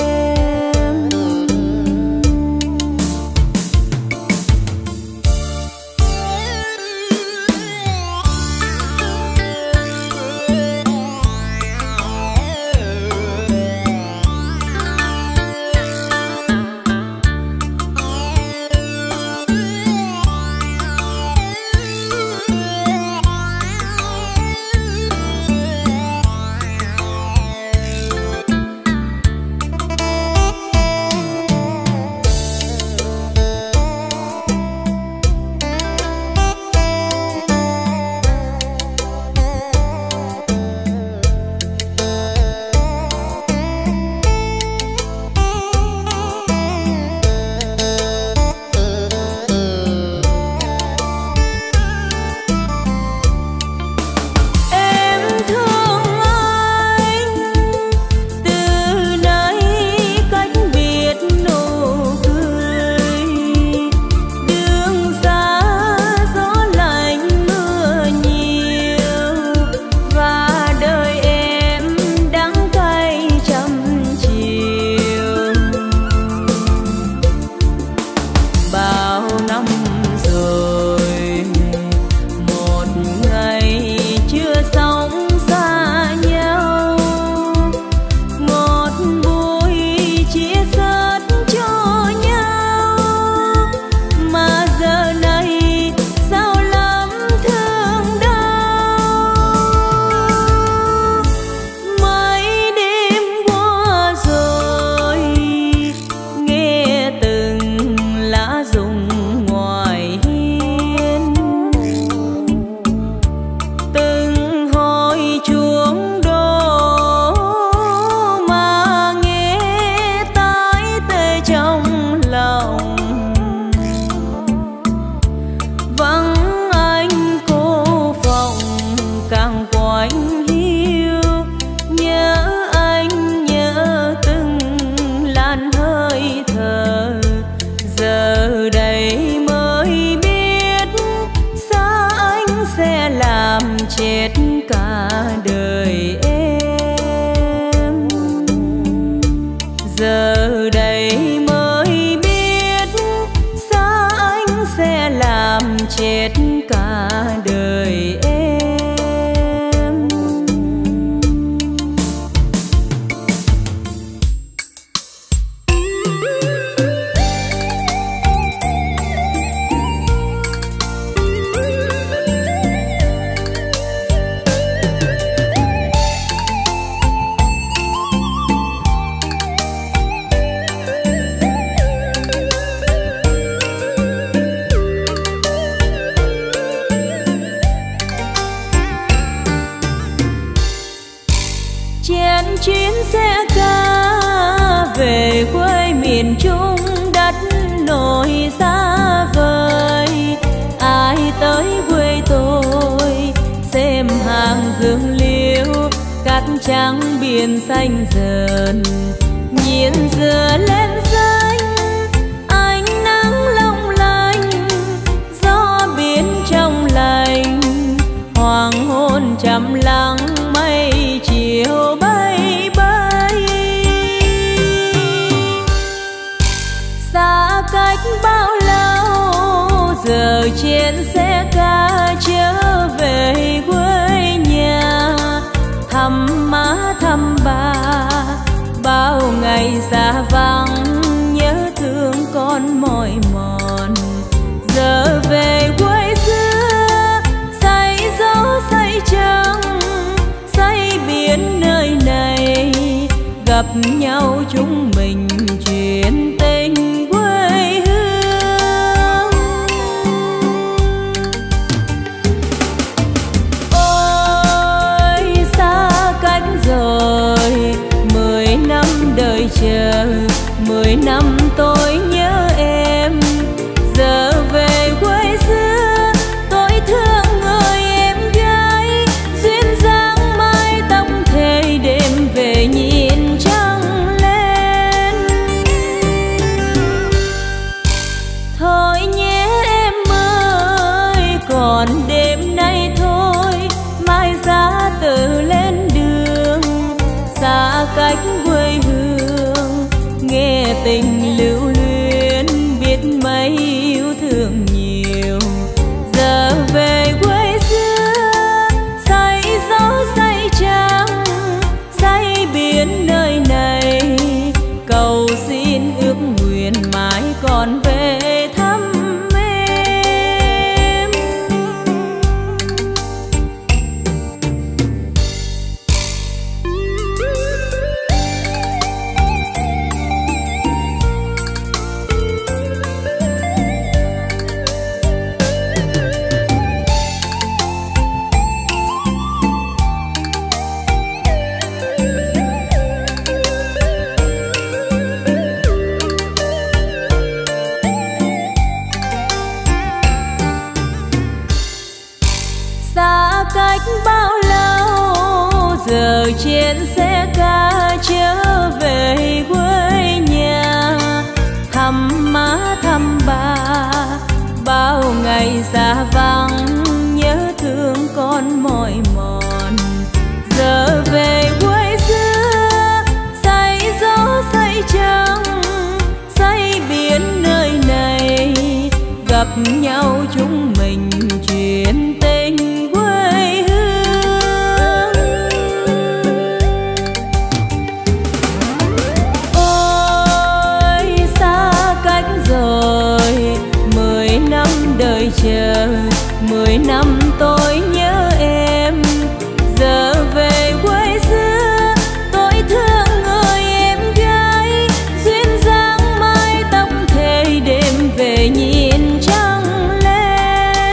chuyến xe ca về quê miền Trung đất nổi xa vời. Ai tới quê tôi xem hàng dương liễu, cát trắng biển xanh dần nhìn dừa lên xanh. Ánh nắng long lanh gió biển trong lành, hoàng hôn trầm lắng mây chiều bay bay. Xa cách bao lâu giờ trên xe ca trở về quê nhà, thăm má thăm bà bao ngày xa vắng, nhớ thương con mỏi mòn. Giờ về quê xưa say gió say trăng, say biển nơi này gặp nhau chúng mình chuyện tình quê hương. Ôi xa cách rồi mười năm đợi chờ, mười năm tôi nhớ em. Giờ về quê xưa tôi thương người em gái, duyên dáng mái tóc thề đêm về nhìn trăng lên. Thôi nhé em ơi còn đêm nay thôi, mai ra tự lên đường. quê hương, nghe tình lưu luyến biết mấy yêu thương nhiều. Giờ về quê xưa say gió say trăng, say biển nơi này, cầu xin ước nguyện mãi còn về thăm em. Xa cách bao lâu giờ trên xe ca trở về quê nhà, thăm má thăm bà bao ngày xa vắng, nhớ thương con mỏi mòn. Giờ về quê xưa say gió say trăng, say biển nơi này, gặp nhau chúng mình chuyện tình quê hương. Ôi xa cách rồi mười năm đời chờ, mười năm tôi nhớ em. Giờ về quê xưa tôi thương người em gái, duyên dáng mái tóc thề đêm về nhìn trăng lên.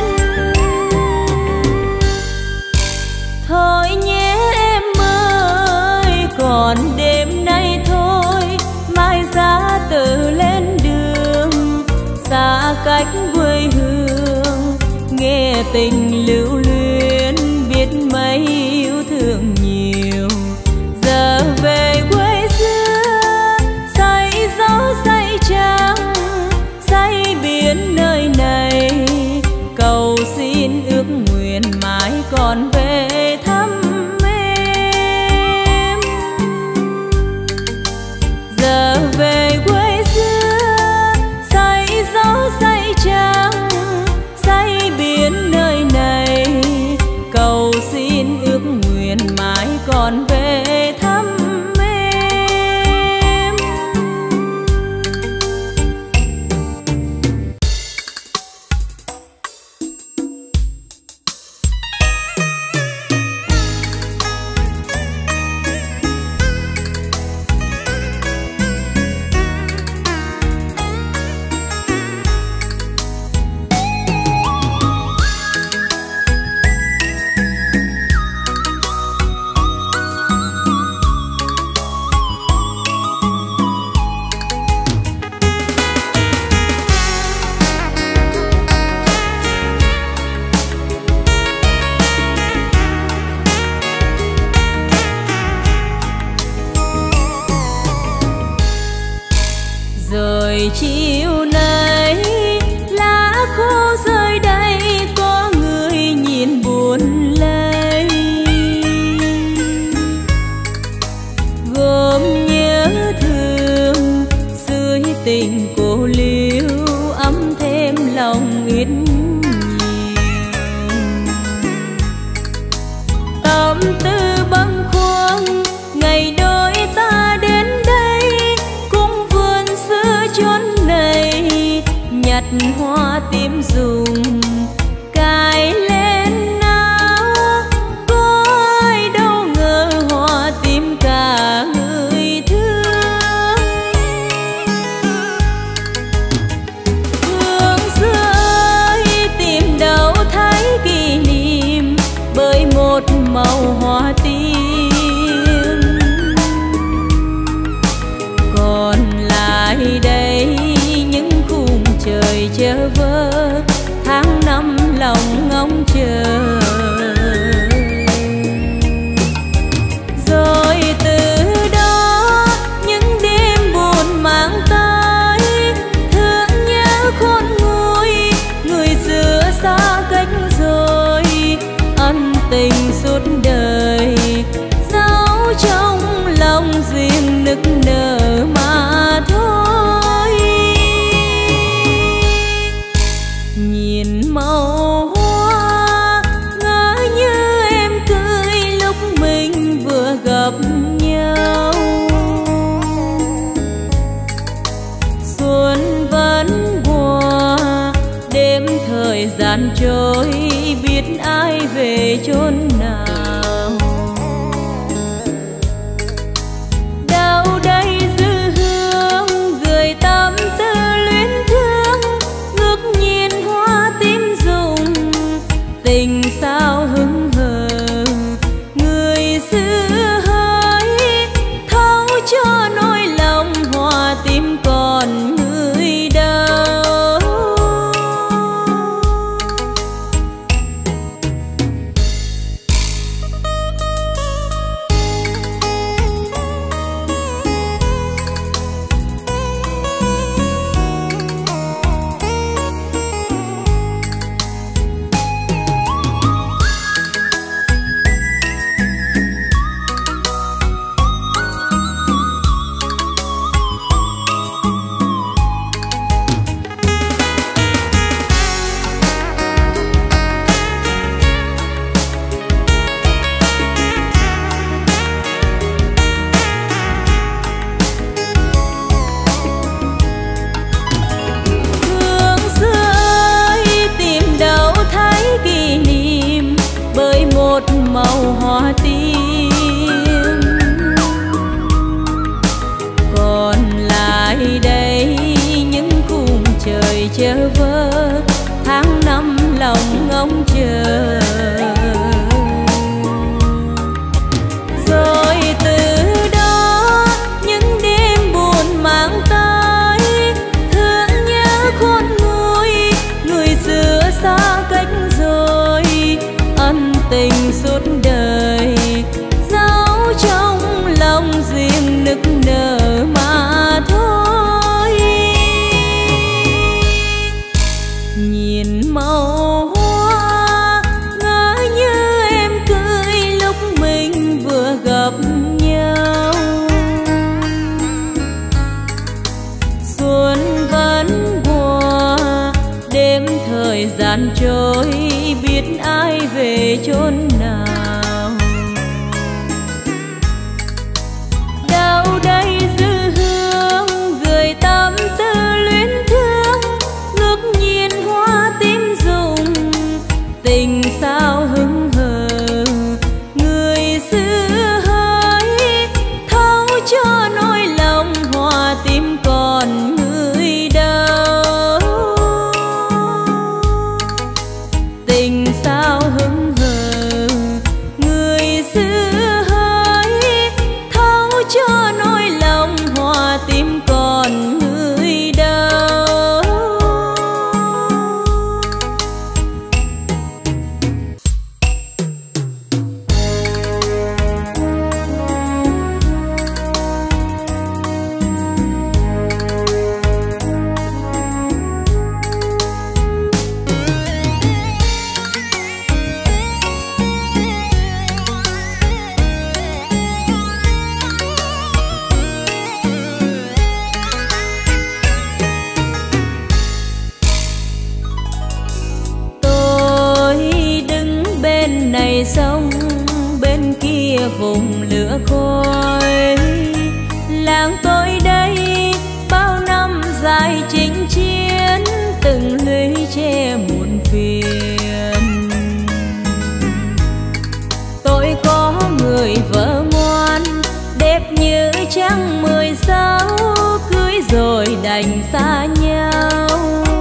Thôi nhé em ơi, còn đêm nay thôi, mai ra tự lên đường. Xa cách quê hương, nghe tình lưu luyến biết mấy yêu thương nhiều. Giờ về quê xưa say gió say trăng, say biển nơi này, cầu xin ước nguyện mãi còn về thăm em. Giờ về quê xưa say gió say trăng, say biển nơi này, cầu xin ước nguyện mãi còn về thăm em. Rồi chiều nay lá khô rơi đây, có người nhìn buồn lây, gồm nhớ thương dưới tình cô liêu, ấm thêm lòng ít nhiều. Tâm tư bâng khuâng ngày đôi ta đến đây, cũng vườn xưa chốn này, nhặt hoa tím dùng cài lên áo. Có ai đâu ngờ hoa tím cả người thương. Hương xưa ơi tìm đâu thấy kỷ niệm, bởi một màu hoa tím. Còn lại đây những khung trời chơ vơ, tháng hoa tim. Còn lại đây những khung trời chơ vơ, tháng năm lòng ngóng chờ. Rồi từ đó những đêm buồn mang tới thương nhớ khôn nguôi, người xưa xa cách rồi ân tình suốt đời giấu trong lòng riêng nức nở mà thôi. Nhìn màu hoa ngỡ như em cười lúc mình vừa gặp nhau. Xuân vẫn qua đêm thời gian trôi, biết ai về chốn nào. Đâu đây dư hương gửi tâm tư luyến thương, ngước nhìn hoa tím rụng tình sao hững hờ. Người xưa hỡi thấu cho nỗi lòng hoa tím còn người đâu. Tình sao hững hờ, người xưa hỡi thấu cho nỗi lòng hoa tím còn người đâu. Này sông bên kia vùng lửa khói, làng tôi đây bao năm dài chinh chiến, từng lũy tre muộn phiền. Tôi có người vợ ngoan đẹp như trăng mười sáu, cưới rồi đành xa nhau.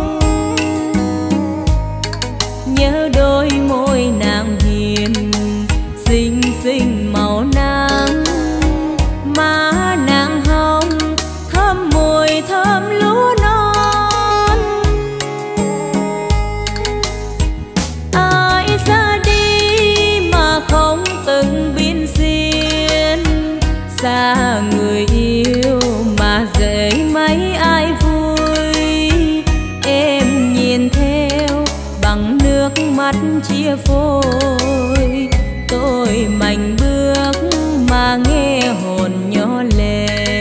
Nhớ đôi môi nàng hiền xinh xinh màu nắng, má nàng hồng thơm mùi thơm lúa non. Ai ra đi mà không từng bin xin, xa người yêu mà dễ mấy ai vui. Em nhìn theo bằng nước mắt chia phôi, tôi mạnh bước mà nghe hồn nhỏ lệ.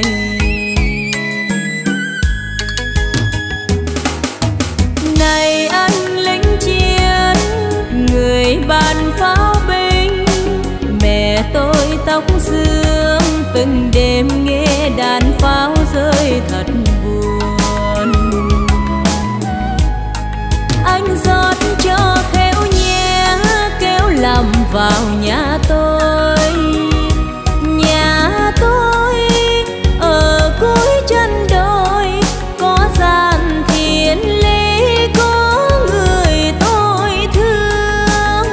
Này anh lính chiến người bàn pháo binh, mẹ tôi tóc sương từng đêm nghe đàn pháo rơi thật buồn. Anh rót cho khéo nhé kéo lầm vào nhà tôi. Nhà tôi ở cuối chân đồi, có gian thiện lý có người tôi thương.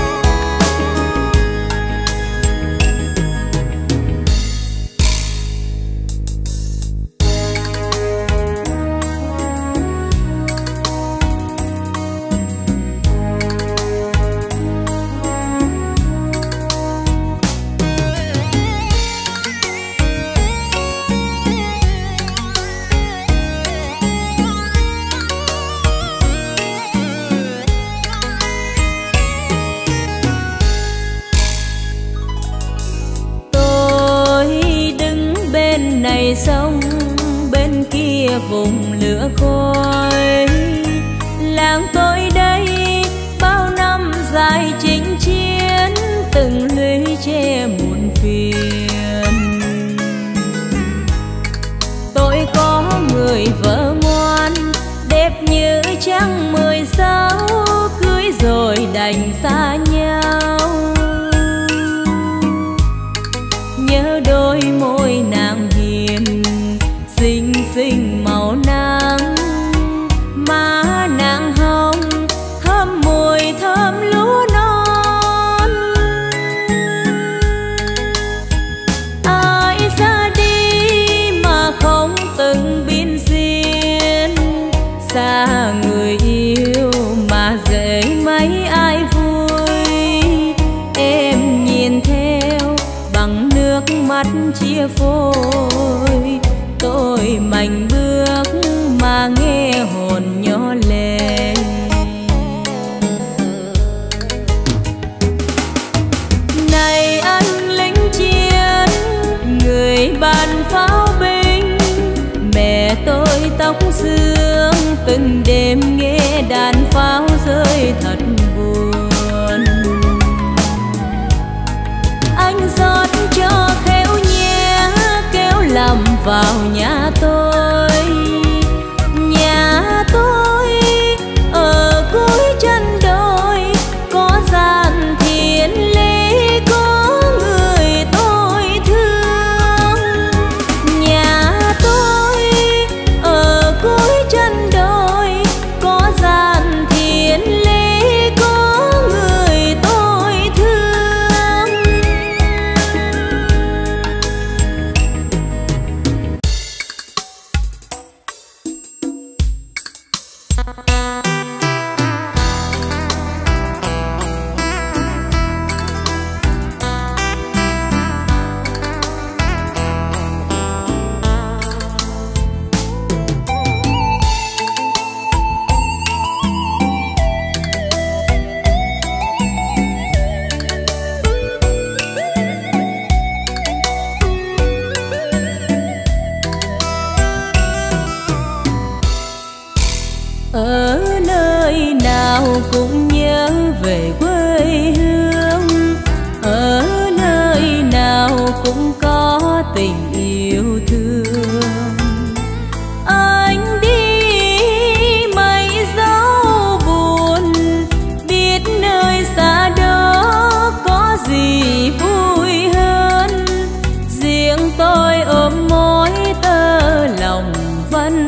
Này sông bên kia vùng lửa khói, làng tôi đây bao năm dài chinh chiến, từng lũy tre muộn phiền. Tôi có người vợ ngoan đẹp như trăng mười sáu, cưới rồi đành xa nhau. mắt chia phôi. Tôi mạnh bước mà nghe hồn nhỏ lệ. Này anh lính chiến, người bàn pháo binh, mẹ tôi tóc xương, từng đêm nghe đàn pháo rơi thật buồn. Anh rót cho khéo nhé, kéo lầm vào nhà tôi. Nhà tôi ở cuối chân đồi, có gian thiện lý, có người tôi thương. Nhà tôi ở cuối chân đồi, có gian thiện lý, có người tôi thương. Ở nơi nào cũng nhớ về quê hương, ở nơi nào cũng có tình yêu thương. Anh đi mấy dấu buồn, biết nơi xa đó có gì vui hơn. Riêng tôi ôm mối tơ lòng vẫn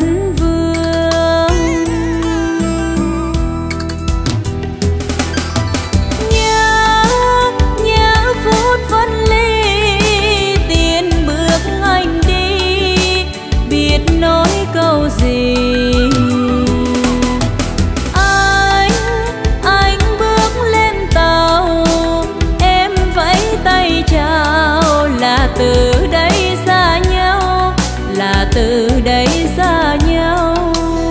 câu gì. Anh, anh bước lên tàu, em vẫy tay chào, là từ đây xa nhau, là từ đây xa nhau.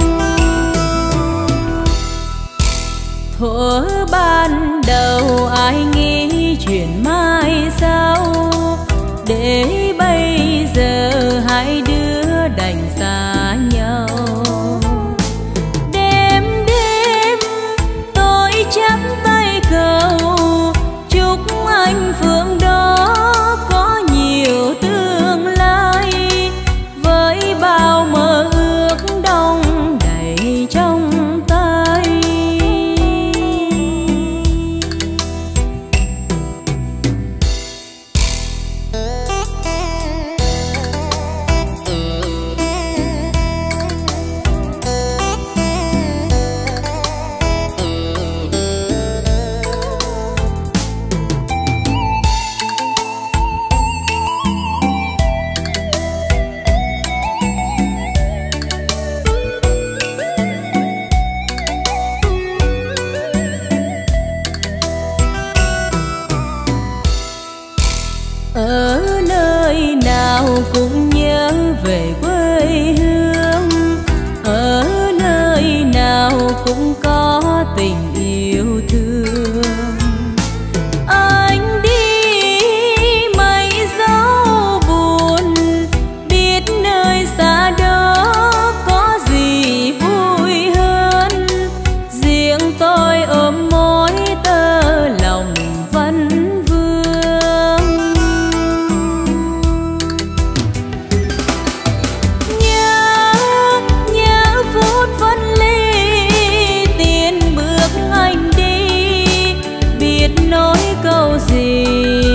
Thuở ban đầu ai nghĩ chuyện mai sau, để bây giờ hai đứa đành xa nhau. Đêm đêm tôi chắp tay cầu, chúc anh phương đó có nhiều tương lai, với bao mơ ước đong đầy trong tay. Ở nơi nào cũng nhớ về quê hương, ở nơi nào cũng có tình yêu thương. Anh đi mấy dấu buồn, biết nơi xa đó có gì vui hơn. Riêng tôi ôm mối tơ lòng vẫn nói câu gì.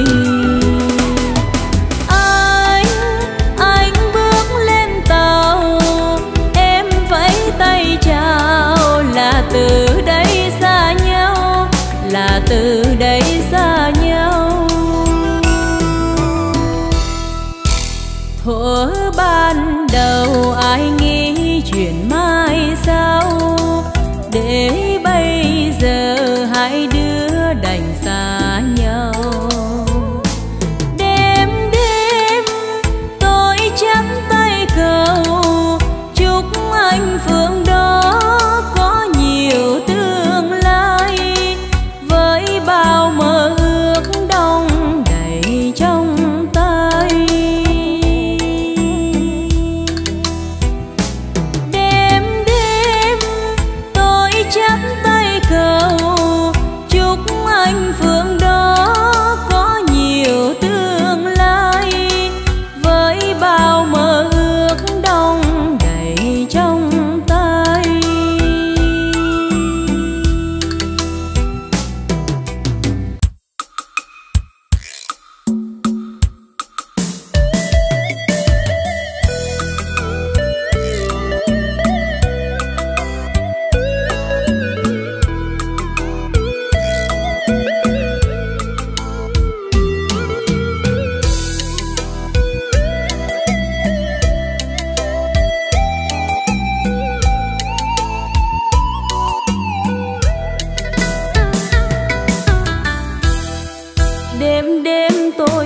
Anh, anh bước lên tàu, em vẫy tay chào, là từ đây xa nhau, là từ đây xa nhau. Thuở ban đầu ai nghĩ chuyện mai sau, để bây giờ hai đứa đành xa nhau. Đêm đêm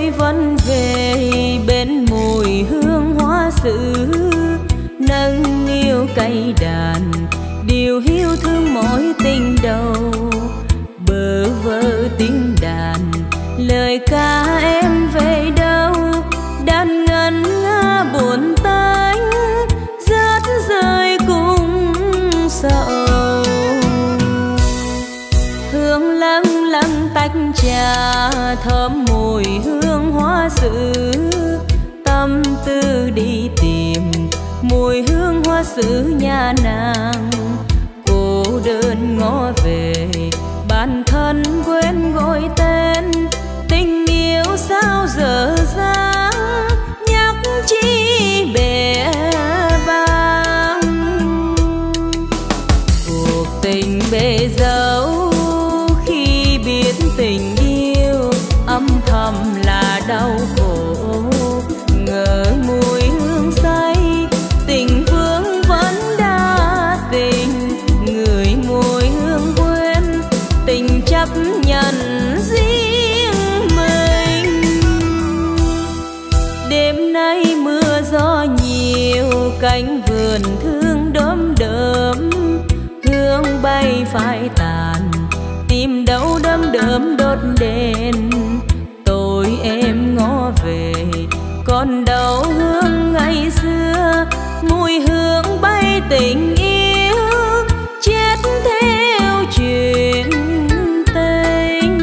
tôi vẫn về bên mùi hương hoa sứ, nâng niu cây đàn điều hiu thương mỗi tình đầu. Bơ vơ tiếng đàn lời ca em về đâu, đàn ngân nga buồn tanh rớt rơi cùng sầu. Hương lâng lâng tách trà thơm mùi hương hoa sứ, tâm tư đi tìm mùi hương hoa sứ nhà nàng. Cô đơn ngó về bản thân quên gọi tên, tình yêu sao dở dang nhắc chi bể bàng. Cuộc tình bể dấu khi biết tình yêu âm thầm là đau khổ. Ngờ mùi hương say tình phương vẫn đa tình, người mùi hương quên tình chấp nhận riêng mình. Đêm nay mưa gió nhiều cánh vườn thương đốm đớm, hương bay phai tàn tìm đâu đơm đớm đốt đèn. Tôi em ngó về còn đâu hương ngày xưa, mùi hương bay tình yêu chết theo chuyện tình.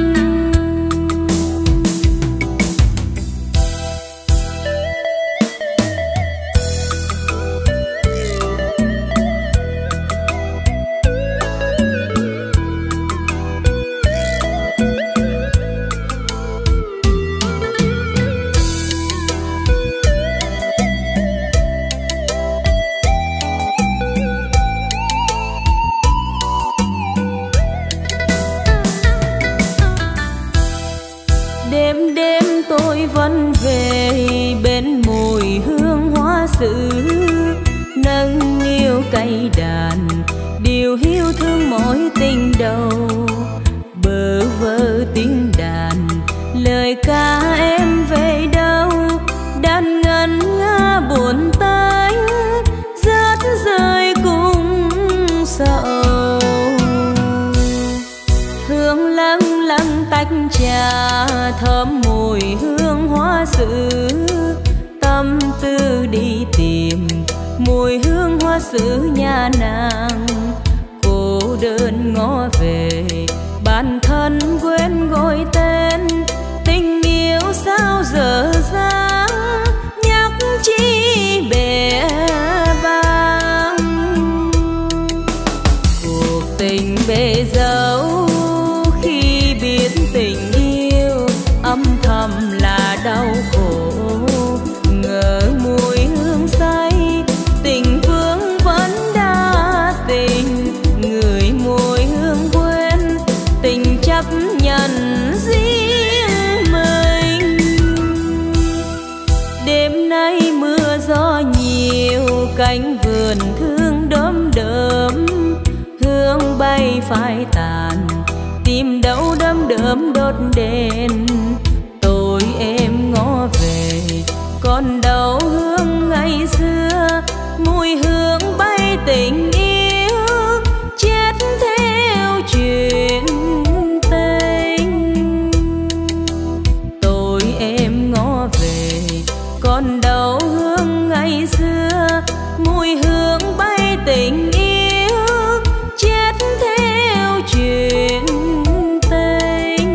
Đêm đêm tôi vẫn về bên mùi hương hoa sứ, nâng niu cây đàn điều hiu thương mỗi tình đầu. Bơ vơ tiếng đàn lời ca em về đâu, đàn ngân nga buồn tanh rớt rơi cùng sầu. Hương lâng lâng tách trà thơm mùi hương hoa sứ, tâm tư đi tìm mùi hương hoa sứ nhà nàng. Cô đơn ngó về bản thân quên gọi tên, tình yêu sao dở dang nhắc chi bể bàng. Cuộc tình bể dấu khi biết tình yêu âm thầm là đau khổ. Ngờ mùi hương say tình phương vẫn đa tình, người mùi hương quên tình chấp nhận riêng mình. Đêm nay mưa gió nhiều cánh vườn thương đốm đớm, hương bay phai tàn tìm đâu đơm đớm đốt đèn. Tôi em ngó về còn đâu hương ngày xưa, mùi hương bay tình yêu chết theo chuyện tình. Tôi em ngó về còn đâu hương ngày xưa, mùi hương bay tình yêu chết theo chuyện tình.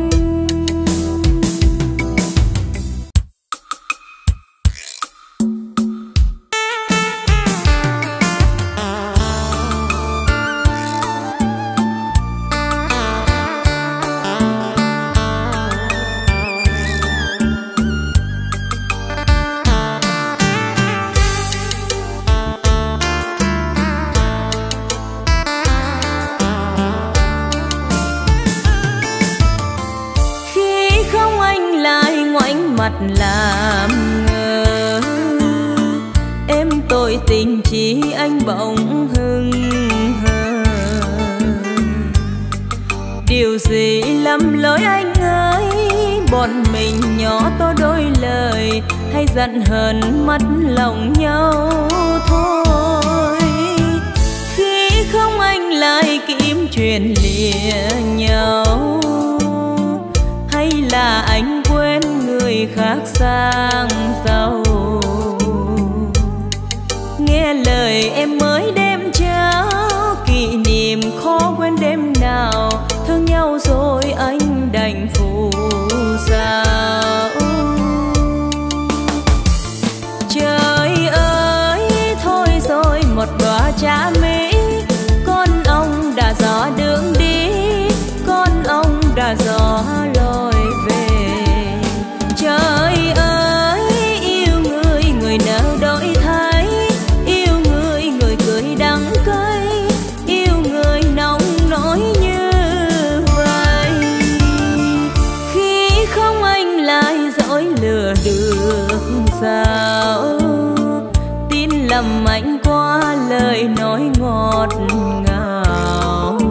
Mặt làm ngờ em tôi tình chỉ anh bỗng hưng hờ. Điều gì lầm lỗi anh ơi bọn mình nhỏ to đôi lời, hay giận hờn mất lòng nhau thôi. Khi không anh lại kiếm chuyện lìa nhau, hay là anh quên người khác sang giàu. Nghe lời em mới đêm trao, kỷ niệm khó quên đêm nào. Thương nhau rồi anh đành phụ sao. Trời ơi thôi rồi một đóa trà mỹ, con ông đã gió đường đi, con ông đã gió lối về. Trời ơi yêu người người nỡ đổi thay, yêu người người cười đắng cay, yêu người nóng nỗi như vậy. Khi không anh lại dối lừa được sao, tin lầm anh qua lời nói ngọt ngào.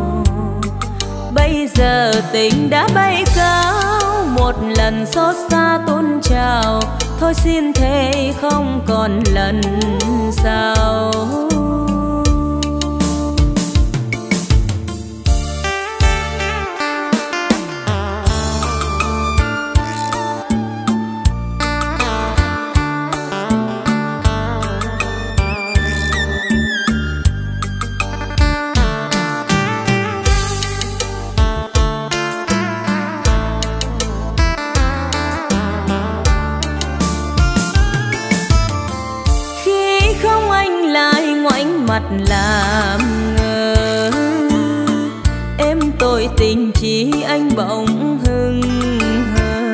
Bây giờ tình đã bay cao, một lần xót xa tôn trào, thôi xin thề không còn lần sau. Mặt làm ngờ em tội tình chỉ anh bỗng hưng hờ.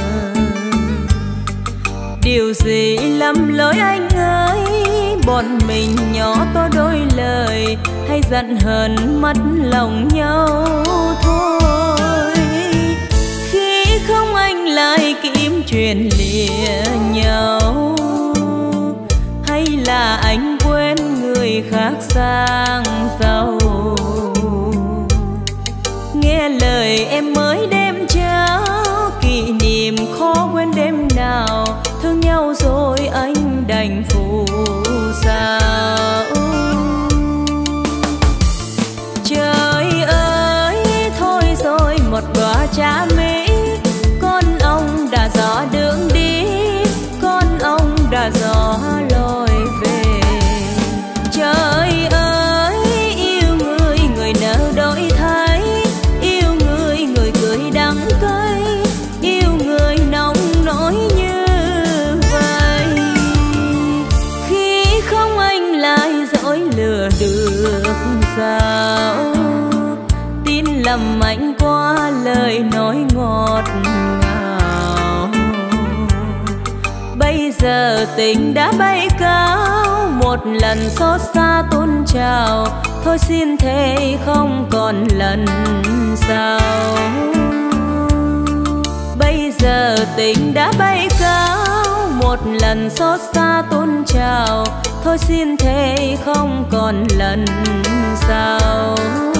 Điều gì lầm lỗi anh ơi, bọn mình nhỏ to đôi lời, hay giận hờn mất lòng nhau thôi. Khi không anh lại kiếm chuyện lìa nhau, hay là anh quên người khác sang giàu. Nghe lời em mới đêm trao, kỷ niệm khó quên đêm nào. Thương nhau rồi anh đành phụ sao. Trời ơi thôi rồi một đóa trà mỹ, con ông đã gió đường đi, con ông đã gió lối về. Trời ơi yêu người người nỡ đổi thay, yêu người người cười đắng cay, yêu người nóng nỗi như vậy. Khi không anh lại dối lừa được sao, tin lầm anh qua lời nói ngọt ngào. Bây giờ tình đã bay cao, một lần xót xa tôn trào, thôi xin thề không còn lần sau. Bây giờ tình đã bay cao, một lần xót xa tôn trào, thôi xin thề không còn lần sau.